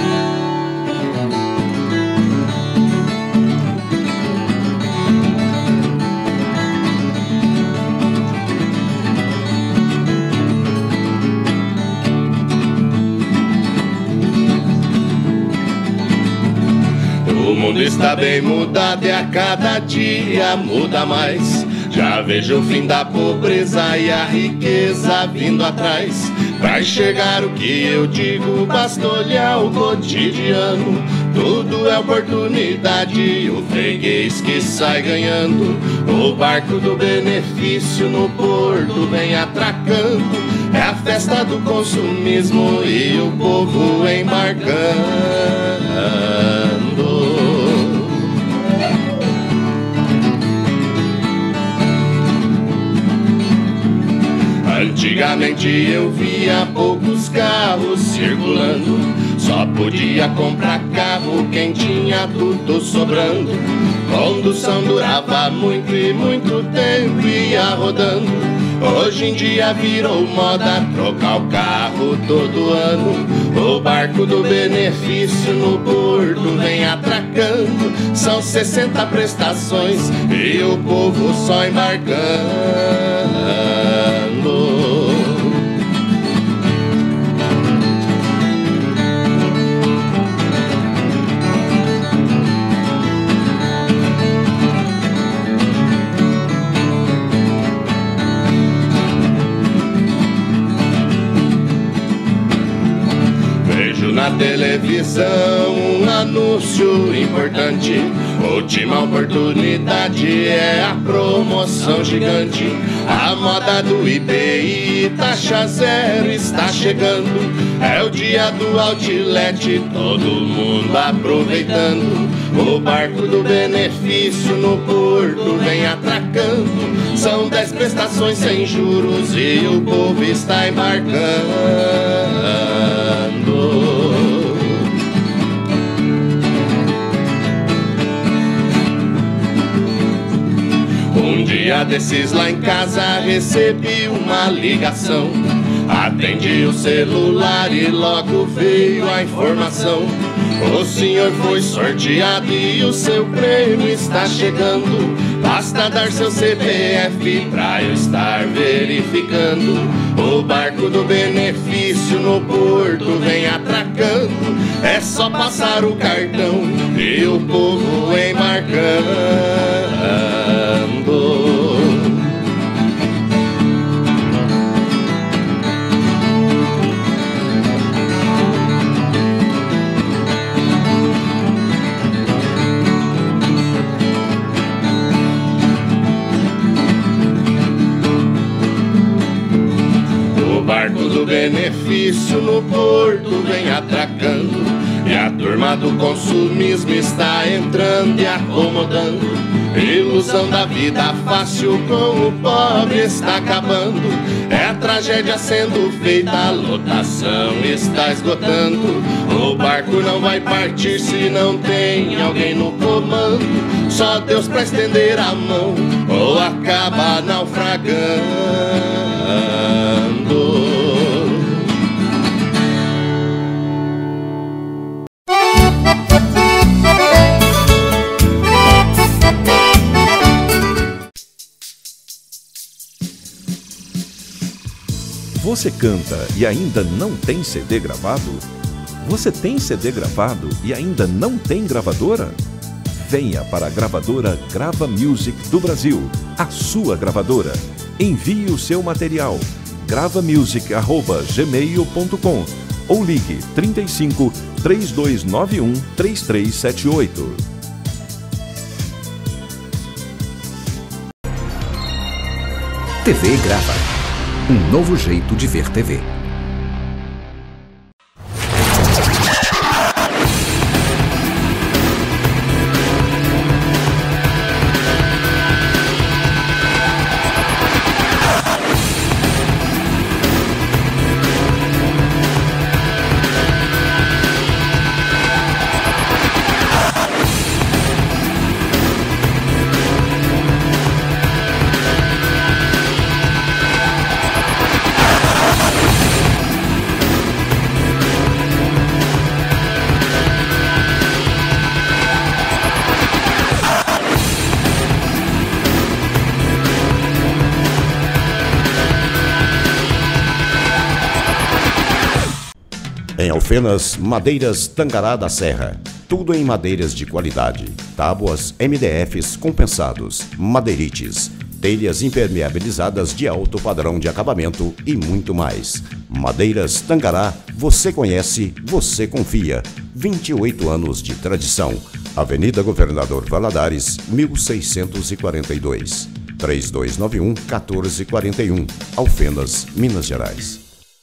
O mundo está bem mudado e a cada dia muda mais. Já vejo o fim da pobreza e a riqueza vindo atrás. Pra enxergar o que eu digo, basta olhar o cotidiano. Tudo é oportunidade, o freguês que sai ganhando. O barco do benefício no porto vem atracando. É a festa do consumismo e o povo embarcando. Antigamente eu via poucos carros circulando. Só podia comprar carro quem tinha tudo sobrando. Condução durava muito e muito tempo ia rodando. Hoje em dia virou moda trocar o carro todo ano. O barco do benefício no porto vem atracando. São sessenta prestações e o povo só embarcando. Na televisão um anúncio importante. Última oportunidade é a promoção gigante. A moda do I P I, taxa zero está chegando. É o dia do outlet, todo mundo aproveitando. O barco do benefício no porto vem atracando. São dez prestações sem juros e o povo está embarcando. Um dia desses lá em casa recebi uma ligação. Atendi o celular e logo veio a informação. O senhor foi sorteado e o seu prêmio está chegando. Basta dar seu C P F pra eu estar verificando. O barco do benefício no porto vem atracando. É só passar o cartão e o povo embarcando. Do benefício no porto vem atracando. E a turma do consumismo está entrando e acomodando. Ilusão da vida fácil com o pobre está acabando. É a tragédia sendo feita, a lotação está esgotando. O barco não vai partir se não tem alguém no comando. Só Deus pra estender a mão ou acaba naufragando. Você canta e ainda não tem C D gravado? Você tem C D gravado e ainda não tem gravadora? Venha para a gravadora Grava Music do Brasil, a sua gravadora. Envie o seu material, grava music arroba gmail ponto com ou ligue trinta e cinco, três dois nove um, três três sete oito. T V Grava. Um novo jeito de ver T V. Em Alfenas, Madeiras Tangará da Serra. Tudo em madeiras de qualidade. Tábuas, M D Fs compensados, madeirites, telhas impermeabilizadas de alto padrão de acabamento e muito mais. Madeiras Tangará, você conhece, você confia. vinte e oito anos de tradição. Avenida Governador Valadares, mil seiscentos e quarenta e dois. três dois nove um, um quatro quatro um. Alfenas, Minas Gerais.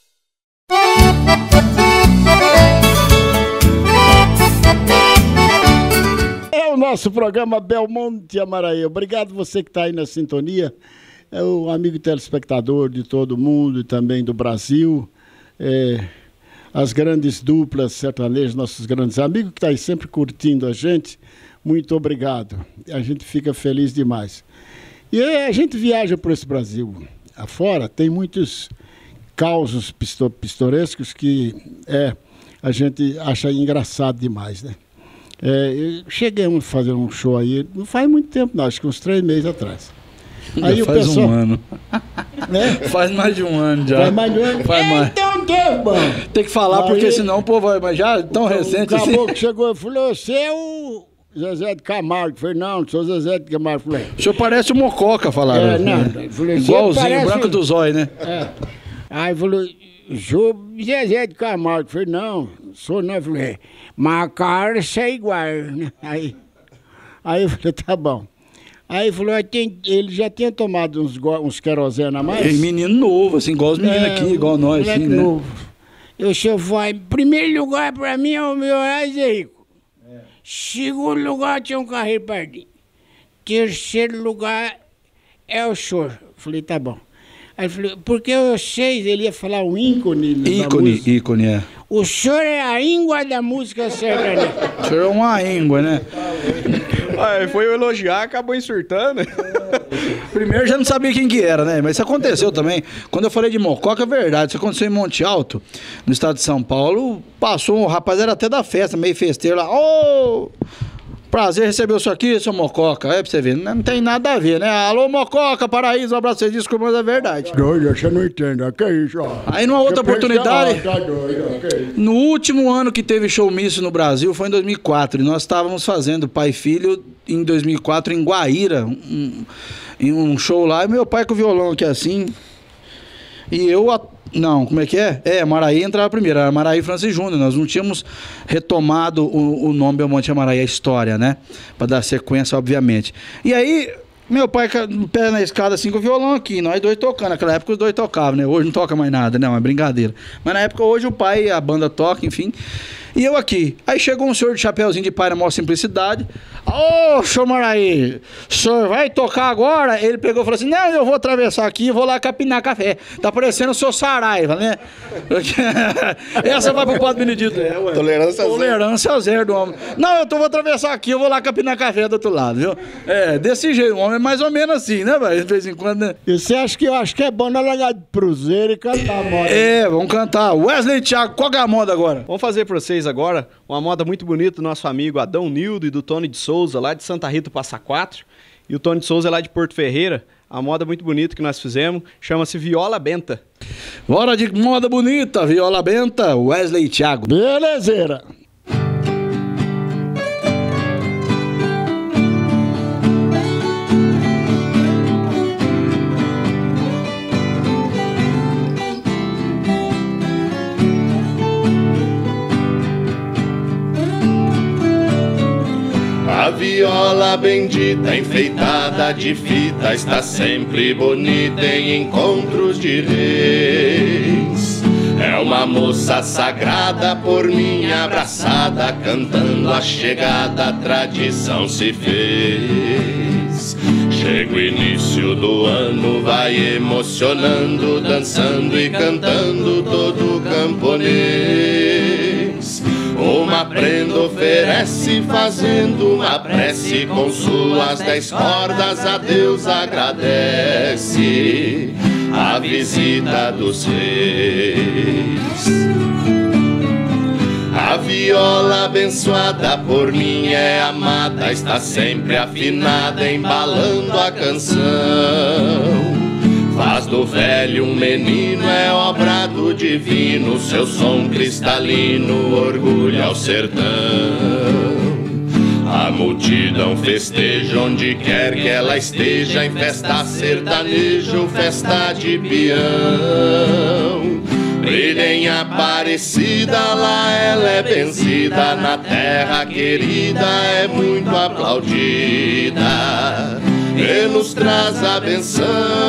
É o nosso programa Belmonte Amaraí. Obrigado você que está aí na sintonia. É o amigo telespectador de todo mundo e também do Brasil. É, as grandes duplas sertanejas, nossos grandes amigos que estão aí sempre curtindo a gente. Muito obrigado. A gente fica feliz demais. E a gente viaja por esse Brasil afora. Tem muitos causos pistorescos que é, a gente acha engraçado demais, né? É, eu cheguei a fazer um show aí, não faz muito tempo não, acho que uns três meses atrás. Aí faz o pessoal, um ano. Né? Faz mais de um ano já. Faz mais de um ano? Faz mais. Então que bom. Tem que falar, aí, porque senão o povo vai, mas já tão recente assim. Acabou que chegou e falou, você é o Zezé de Camargo. Eu falei, não, não sou Zezé de Camargo. Eu falei, o senhor parece o Mococa, falaram. É, não. Eu falei, igualzinho, parece... branco do zóio, né? É. Aí falou, sou Zezé de Camargo. Eu falei, não, sou não. Eu falei, mas a cara é igual. Aí, aí eu falei, tá bom. Aí falou, ele já tinha tomado uns, uns querosene a mais. É menino novo, assim, igual os meninos é, aqui, igual nós, assim, né? Novo. Eu chego, vai, primeiro lugar pra mim é o meu Zé Rico. É. Segundo lugar tinha um carreiro pardinho. Terceiro lugar é o senhor. Falei, tá bom. Aí ele falou, porque eu sei, ele ia falar um ícone. Ícone, ícone, é. O senhor é a íngua da música sertaneja. O senhor é uma íngua, né? Ah, foi eu elogiar, acabou insultando. Primeiro já não sabia quem que era, né? Mas isso aconteceu também. Quando eu falei de Mococa, é verdade. Isso aconteceu em Monte Alto, no estado de São Paulo. Passou um rapaz, era até da festa, meio festeiro lá. Ô! Oh, prazer receber isso aqui, seu Mococa. É pra você ver, não tem nada a ver, né? Alô, Mococa, Paraíso, um abraço, vocês desculpa, mas é verdade. Doido, você não entende, que é isso, ó. Aí numa outra Você oportunidade, pensa, ah, tá doido, que é isso? no último ano que teve showmício no Brasil, foi em dois mil e quatro, e nós estávamos fazendo Pai e Filho em dois mil e quatro em Guaíra, um, em um show lá, e meu pai com o violão aqui assim, e eu... A... Não, como é que é? É, Amaraí entrava primeiro, era Amaraí Francis Júnior. Nós não tínhamos retomado o, o nome Belmonte Amaraí, a história, né? Pra dar sequência, obviamente. E aí, meu pai, pé na escada assim com o violão aqui, nós dois tocando. Naquela época os dois tocavam, né? Hoje não toca mais nada, né? Uma brincadeira. Mas na época, hoje o pai, a banda toca, enfim. E eu aqui. Aí chegou um senhor de chapéuzinho de pai na maior simplicidade. Ô, senhor Maraí, o senhor vai tocar agora? Ele pegou e falou assim, não, eu vou atravessar aqui e vou lá capinar café. Tá parecendo o seu Saraiva, né? Essa vai pro Padre Benedito. É, ué. Tolerância zero. Tolerância zero do homem. Não, eu tô, vou atravessar aqui, eu vou lá capinar café do outro lado, viu? É, desse jeito. O homem é mais ou menos assim, né, velho? De vez em quando, né? E você acha que eu acho que é bom nós largar de pruseiro e cantar a moda? É, vamos cantar. Wesley Thiago, qual que é a moda agora? Vamos fazer pra vocês agora uma moda muito bonita do nosso amigo Adão Nildo e do Tony de Souza, lá de Santa Rita, Passa Quatro. E o Tony de Souza é lá de Porto Ferreira. A moda muito bonita que nós fizemos chama-se Viola Benta. Bora de moda bonita, Viola Benta, Wesley Thiago. Belezeira. A viola bendita, enfeitada de fita, está sempre bonita em encontros de reis. É uma moça sagrada por mim abraçada, cantando a chegada, a tradição se fez. Chega o início do ano, vai emocionando, dançando e cantando todo camponês. Uma prenda oferece, fazendo uma prece, com suas dez cordas a Deus agradece a visita dos reis. A viola abençoada por mim é amada, está sempre afinada, embalando a canção. Faz do velho um menino, é obra do divino, seu som cristalino orgulha ao sertão. A multidão festeja onde quer que ela esteja, em festa sertanejo, festa de peão. Brilha em Aparecida, lá ela é benzida, na terra querida é muito aplaudida, e nos traz a benção.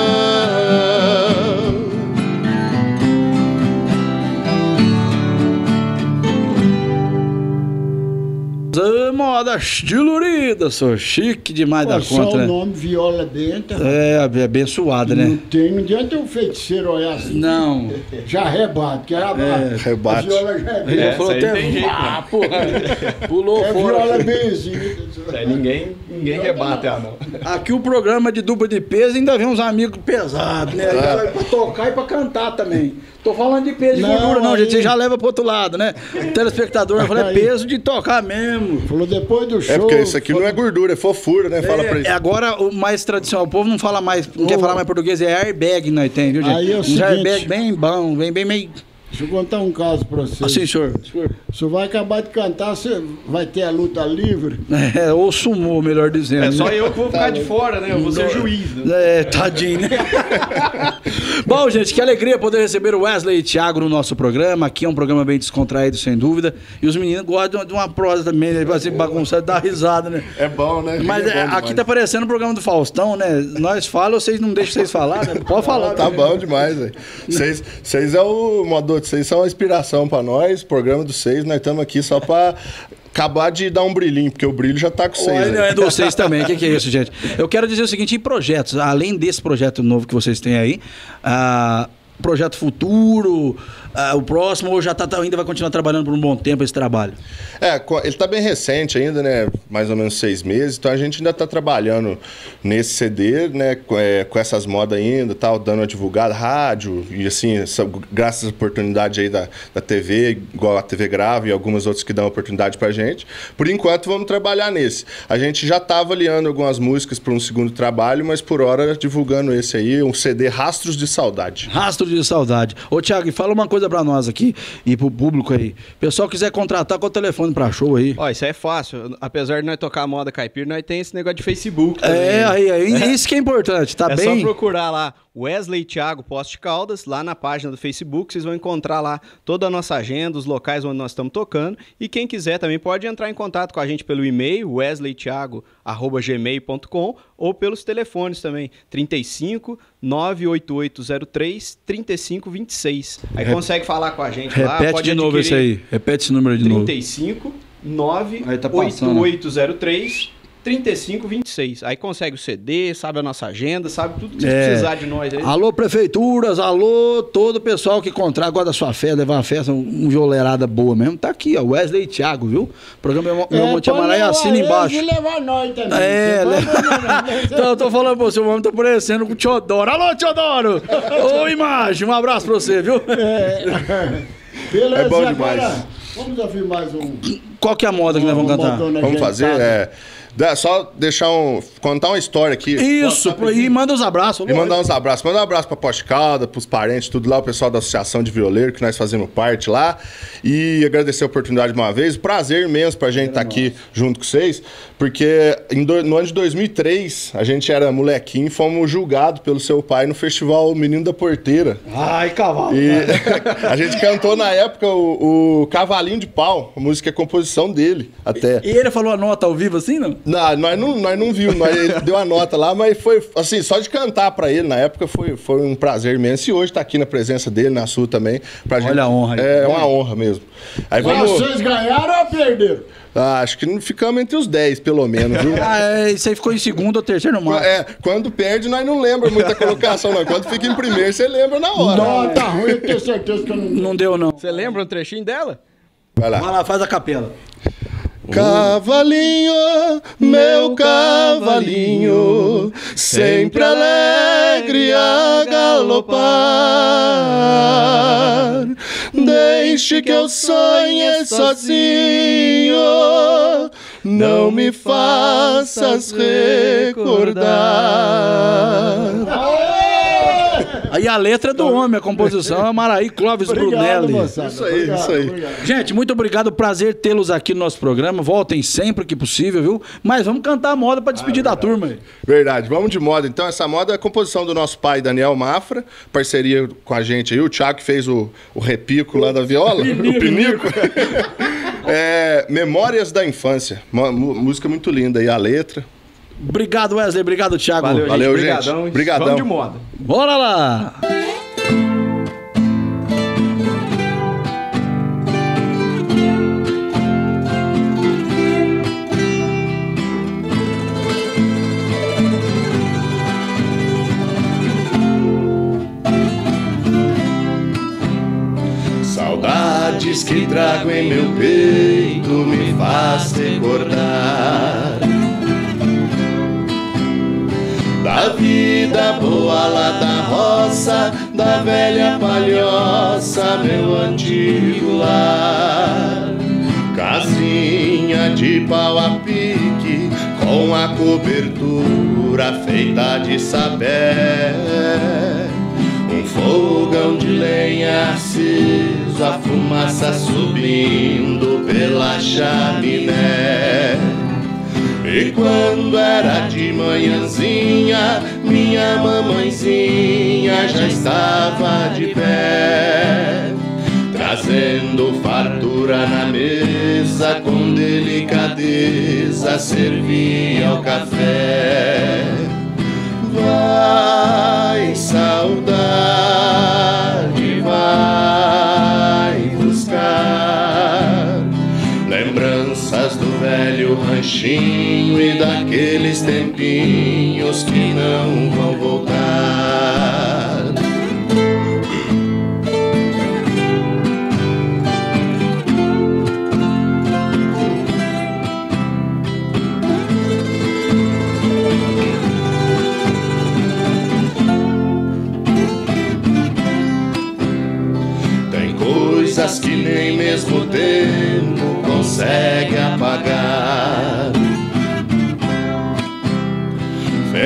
Moda estilurida, sou chique demais. Pô, da só conta, o né? nome Viola Benta. É, abençoada, né? Não tem, não adianta um feiticeiro olhar assim. Não. Já rebate, que era É, rebate. A viola já é Ele É, falou isso aí até, tem jeito, ah, porra, pulou É fora. viola benzida. Ninguém, ninguém rebate a mão. Aqui o programa de dupla de peso ainda vem uns amigos pesados, né? Pra tocar e pra cantar também. Tô falando de peso de Não, gordura, não, aí- gente. Você já leva pro outro lado, né? O telespectador vai falar, é Aí. peso de tocar mesmo. Falou depois do show. É porque isso aqui não é gordura, é fofura, né? Fala pra É, ele. é agora o mais tradicional. O povo não fala mais, não quer Ô. falar mais português, é airbag que nós temos, viu, gente? Aí é o um seguinte- airbag bem bom, bem, bem meio. Deixa eu contar um caso pra você. Assim, senhor. senhor. O senhor vai acabar de cantar, você vai ter a luta livre. É, ou sumou, melhor dizendo. É só né? eu que vou ficar de fora, né? Eu vou ser juiz. Né? É, tadinho, né? Bom, gente, que alegria poder receber o Wesley e Thiago no nosso programa. Aqui é um programa bem descontraído, sem dúvida. E os meninos gostam de uma prosa também, né? Assim, bagunçada, dar risada, né? É bom, né? Mas É é, bom aqui demais. tá parecendo o programa do Faustão, né? Nós falamos, vocês não deixam vocês falar, né? Pode falar. Tá né? bom demais, velho. Vocês vocês é o modo, vocês são a inspiração pra nós, programa dos seis, nós estamos aqui só pra acabar de dar um brilhinho, porque o brilho já tá com Olha, vocês. é né? de vocês também. O que, que é isso, gente? Eu quero dizer o seguinte: em projetos, além desse projeto novo que vocês têm aí, ah, projeto futuro, uh, o próximo, ou já tá, ainda vai continuar trabalhando por um bom tempo esse trabalho? É, ele tá bem recente ainda, né? Mais ou menos seis meses, então a gente ainda tá trabalhando nesse C D, né? Com, é, com essas modas ainda, tal, dando uma divulgada, rádio, e assim, essa, graças à oportunidade aí da, da T V, igual a T V Grava e algumas outras que dão oportunidade pra gente. Por enquanto, vamos trabalhar nesse. A gente já tá avaliando algumas músicas para um segundo trabalho, mas por hora divulgando esse aí, um C D Rastros de Saudade. Rastros de Saudade. Ô, Thiago, fala uma coisa pra nós aqui e pro público aí. O pessoal quiser contratar, qual o telefone pra show aí? Ó, isso é fácil. Apesar de nós tocar moda caipira, nós tem esse negócio de Facebook também. É, aí, aí, isso que é importante, tá é bem? É só procurar lá Wesley Thiago Poste Caldas, lá na página do Facebook, vocês vão encontrar lá toda a nossa agenda, os locais onde nós estamos tocando, e quem quiser também pode entrar em contato com a gente pelo e-mail, wesley thiago arroba gmail ponto com, ou pelos telefones também, trinta e cinco, nove oito oito zero três, trinta e cinco vinte e seis. Aí Rep... consegue falar com a gente Repete lá. Repete de novo esse aí, repete esse número de novo. trinta e cinco, nove oito oito zero três, trinta e cinco vinte e seis. Aí consegue o C D, sabe a nossa agenda, sabe tudo que você é. precisar de nós aí. Alô, prefeituras, alô, todo o pessoal que encontrar, gosta da sua festa, levar uma festa, um violeirada boa mesmo. Tá aqui, ó, Wesley e Thiago, viu? O programa Meu, meu é, Monte Amaral assina embaixo. E levar nós também. É, leva... Então eu tô falando pra você, o homem tá parecendo com o Teodoro. Alô, Teodoro! Ô, imagem, um abraço pra você, viu? É. Beleza, é bom agora, demais. Vamos ouvir mais um. Qual que é a moda que nós vamos cantar? Vamos fazer, é... Só deixar um. Contar uma história aqui. Isso, e manda uns abraços. E mandar uns abraços. Manda um abraço pra Poste Calda, pros parentes, tudo lá, o pessoal da Associação de Violeiro, que nós fazemos parte lá. E agradecer a oportunidade de uma vez. Prazer imenso pra gente estar tá aqui junto com vocês. Porque em do, no ano de dois mil e três, a gente era molequinho e fomos julgados pelo seu pai no festival Menino da Porteira. Ai, cavalo. E a gente cantou na época o, o Cavalinho de Pau, a música é composição dele até. E ele falou a nota ao vivo assim, não? Não, nós não, nós não vimos, nós, ele deu a nota lá, mas foi assim, só de cantar pra ele na época foi, foi um prazer imenso. E hoje tá aqui na presença dele, na sua também. Pra Olha gente, a honra. É, é uma honra mesmo. Aí vamos... Vocês ganharam ou perderam? Ah, acho que não ficamos entre os dez, pelo menos, viu? Ah, é, isso aí ficou em segundo ou terceiro, mano. É, quando perde, nós não lembra muita colocação, não. Quando fica em primeiro, você lembra na hora. Não, tá ruim, eu tenho certeza que eu não... Não deu, não. Você lembra um trechinho dela? Vai lá. Vai lá, faz a capela. Cavalinho, meu cavalinho, sempre alegre a galopar. Deixe que eu sonhe sozinho, não me faças recordar. Aí a letra é do homem, a composição é Maraí Clóvis Obrigado, Brunelli. moçada. Isso aí, Obrigado, isso aí. obrigado. Gente, muito obrigado, prazer tê-los aqui no nosso programa. Voltem sempre que possível, viu? Mas vamos cantar a moda pra despedir ah, da turma aí. Verdade, vamos de moda. Então, essa moda é a composição do nosso pai, Daniel Mafra, parceria com a gente aí. O Thiago que fez o, o repico lá da viola, o pinico. É, Memórias da Infância. Uma música muito linda aí, a letra. Obrigado, Wesley. Obrigado, Thiago. Valeu, gente. Valeu, Obrigadão. gente. Obrigadão. Vamos de moda. Bora lá! Saudades que trago em meu peito me faz recordar da vida boa lá da roça, da velha palhoça, meu antigo lar. Casinha de pau a pique, com a cobertura feita de sapé. Um fogão de lenha aceso, a fumaça subindo pela chaminé. E quando era de manhãzinha, minha mamãezinha já estava de pé, trazendo fartura na mesa, com delicadeza servia o café. Vai, saudade, vai buscar lembranças do velho ranchinho e daqueles tempinhos que não vão voltar.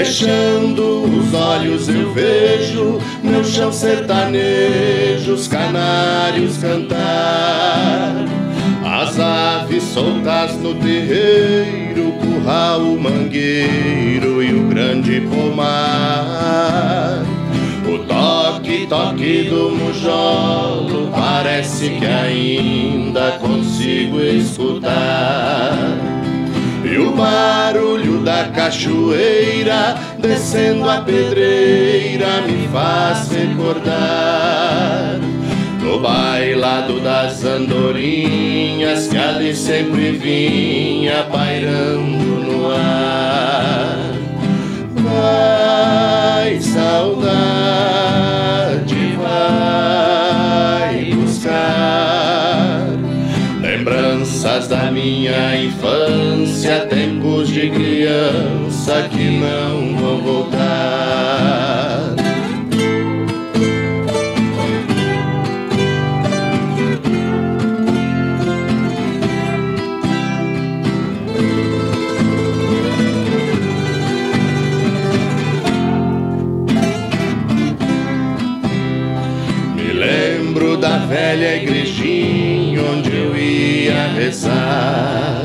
Fechando os olhos eu vejo meu chão sertanejo, os canários cantar, as aves soltas no terreiro, o curral, o mangueiro e o grande pomar. O toque-toque do mujolo parece que ainda consigo escutar. E o barulho da cachoeira descendo a pedreira me faz recordar no bailado das andorinhas que ali sempre vinha pairando no ar. Vai, saudade, vai buscar lembranças da minha infância, tempos de criança que não vão voltar. Me lembro da velha igrejinha onde eu ia rezar.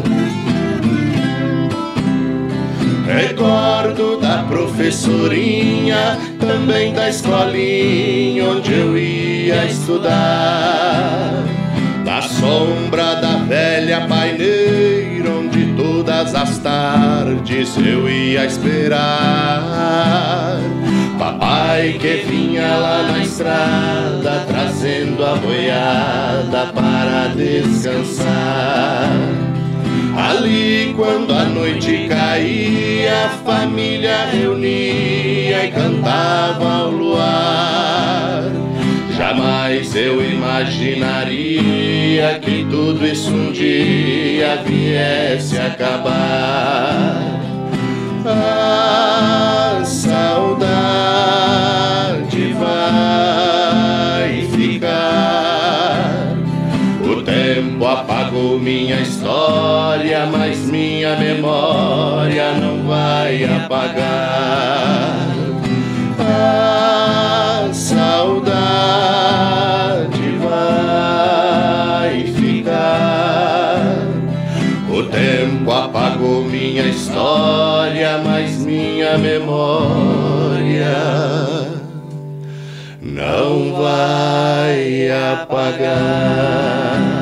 Recordo da professorinha, também da escolinha onde eu ia estudar. Da sombra da velha paineira onde todas as tardes eu ia esperar. Papai que vinha lá na estrada trazendo a boiada para descansar. Ali quando a noite caía, a família reunia e cantava ao luar. Jamais eu imaginaria que tudo isso um dia viesse a acabar. A saudade vai ficar. O tempo apagou minha história, mas minha memória não vai apagar. A saudade vai ficar. O tempo apagou minha história, mas minha memória não vai apagar.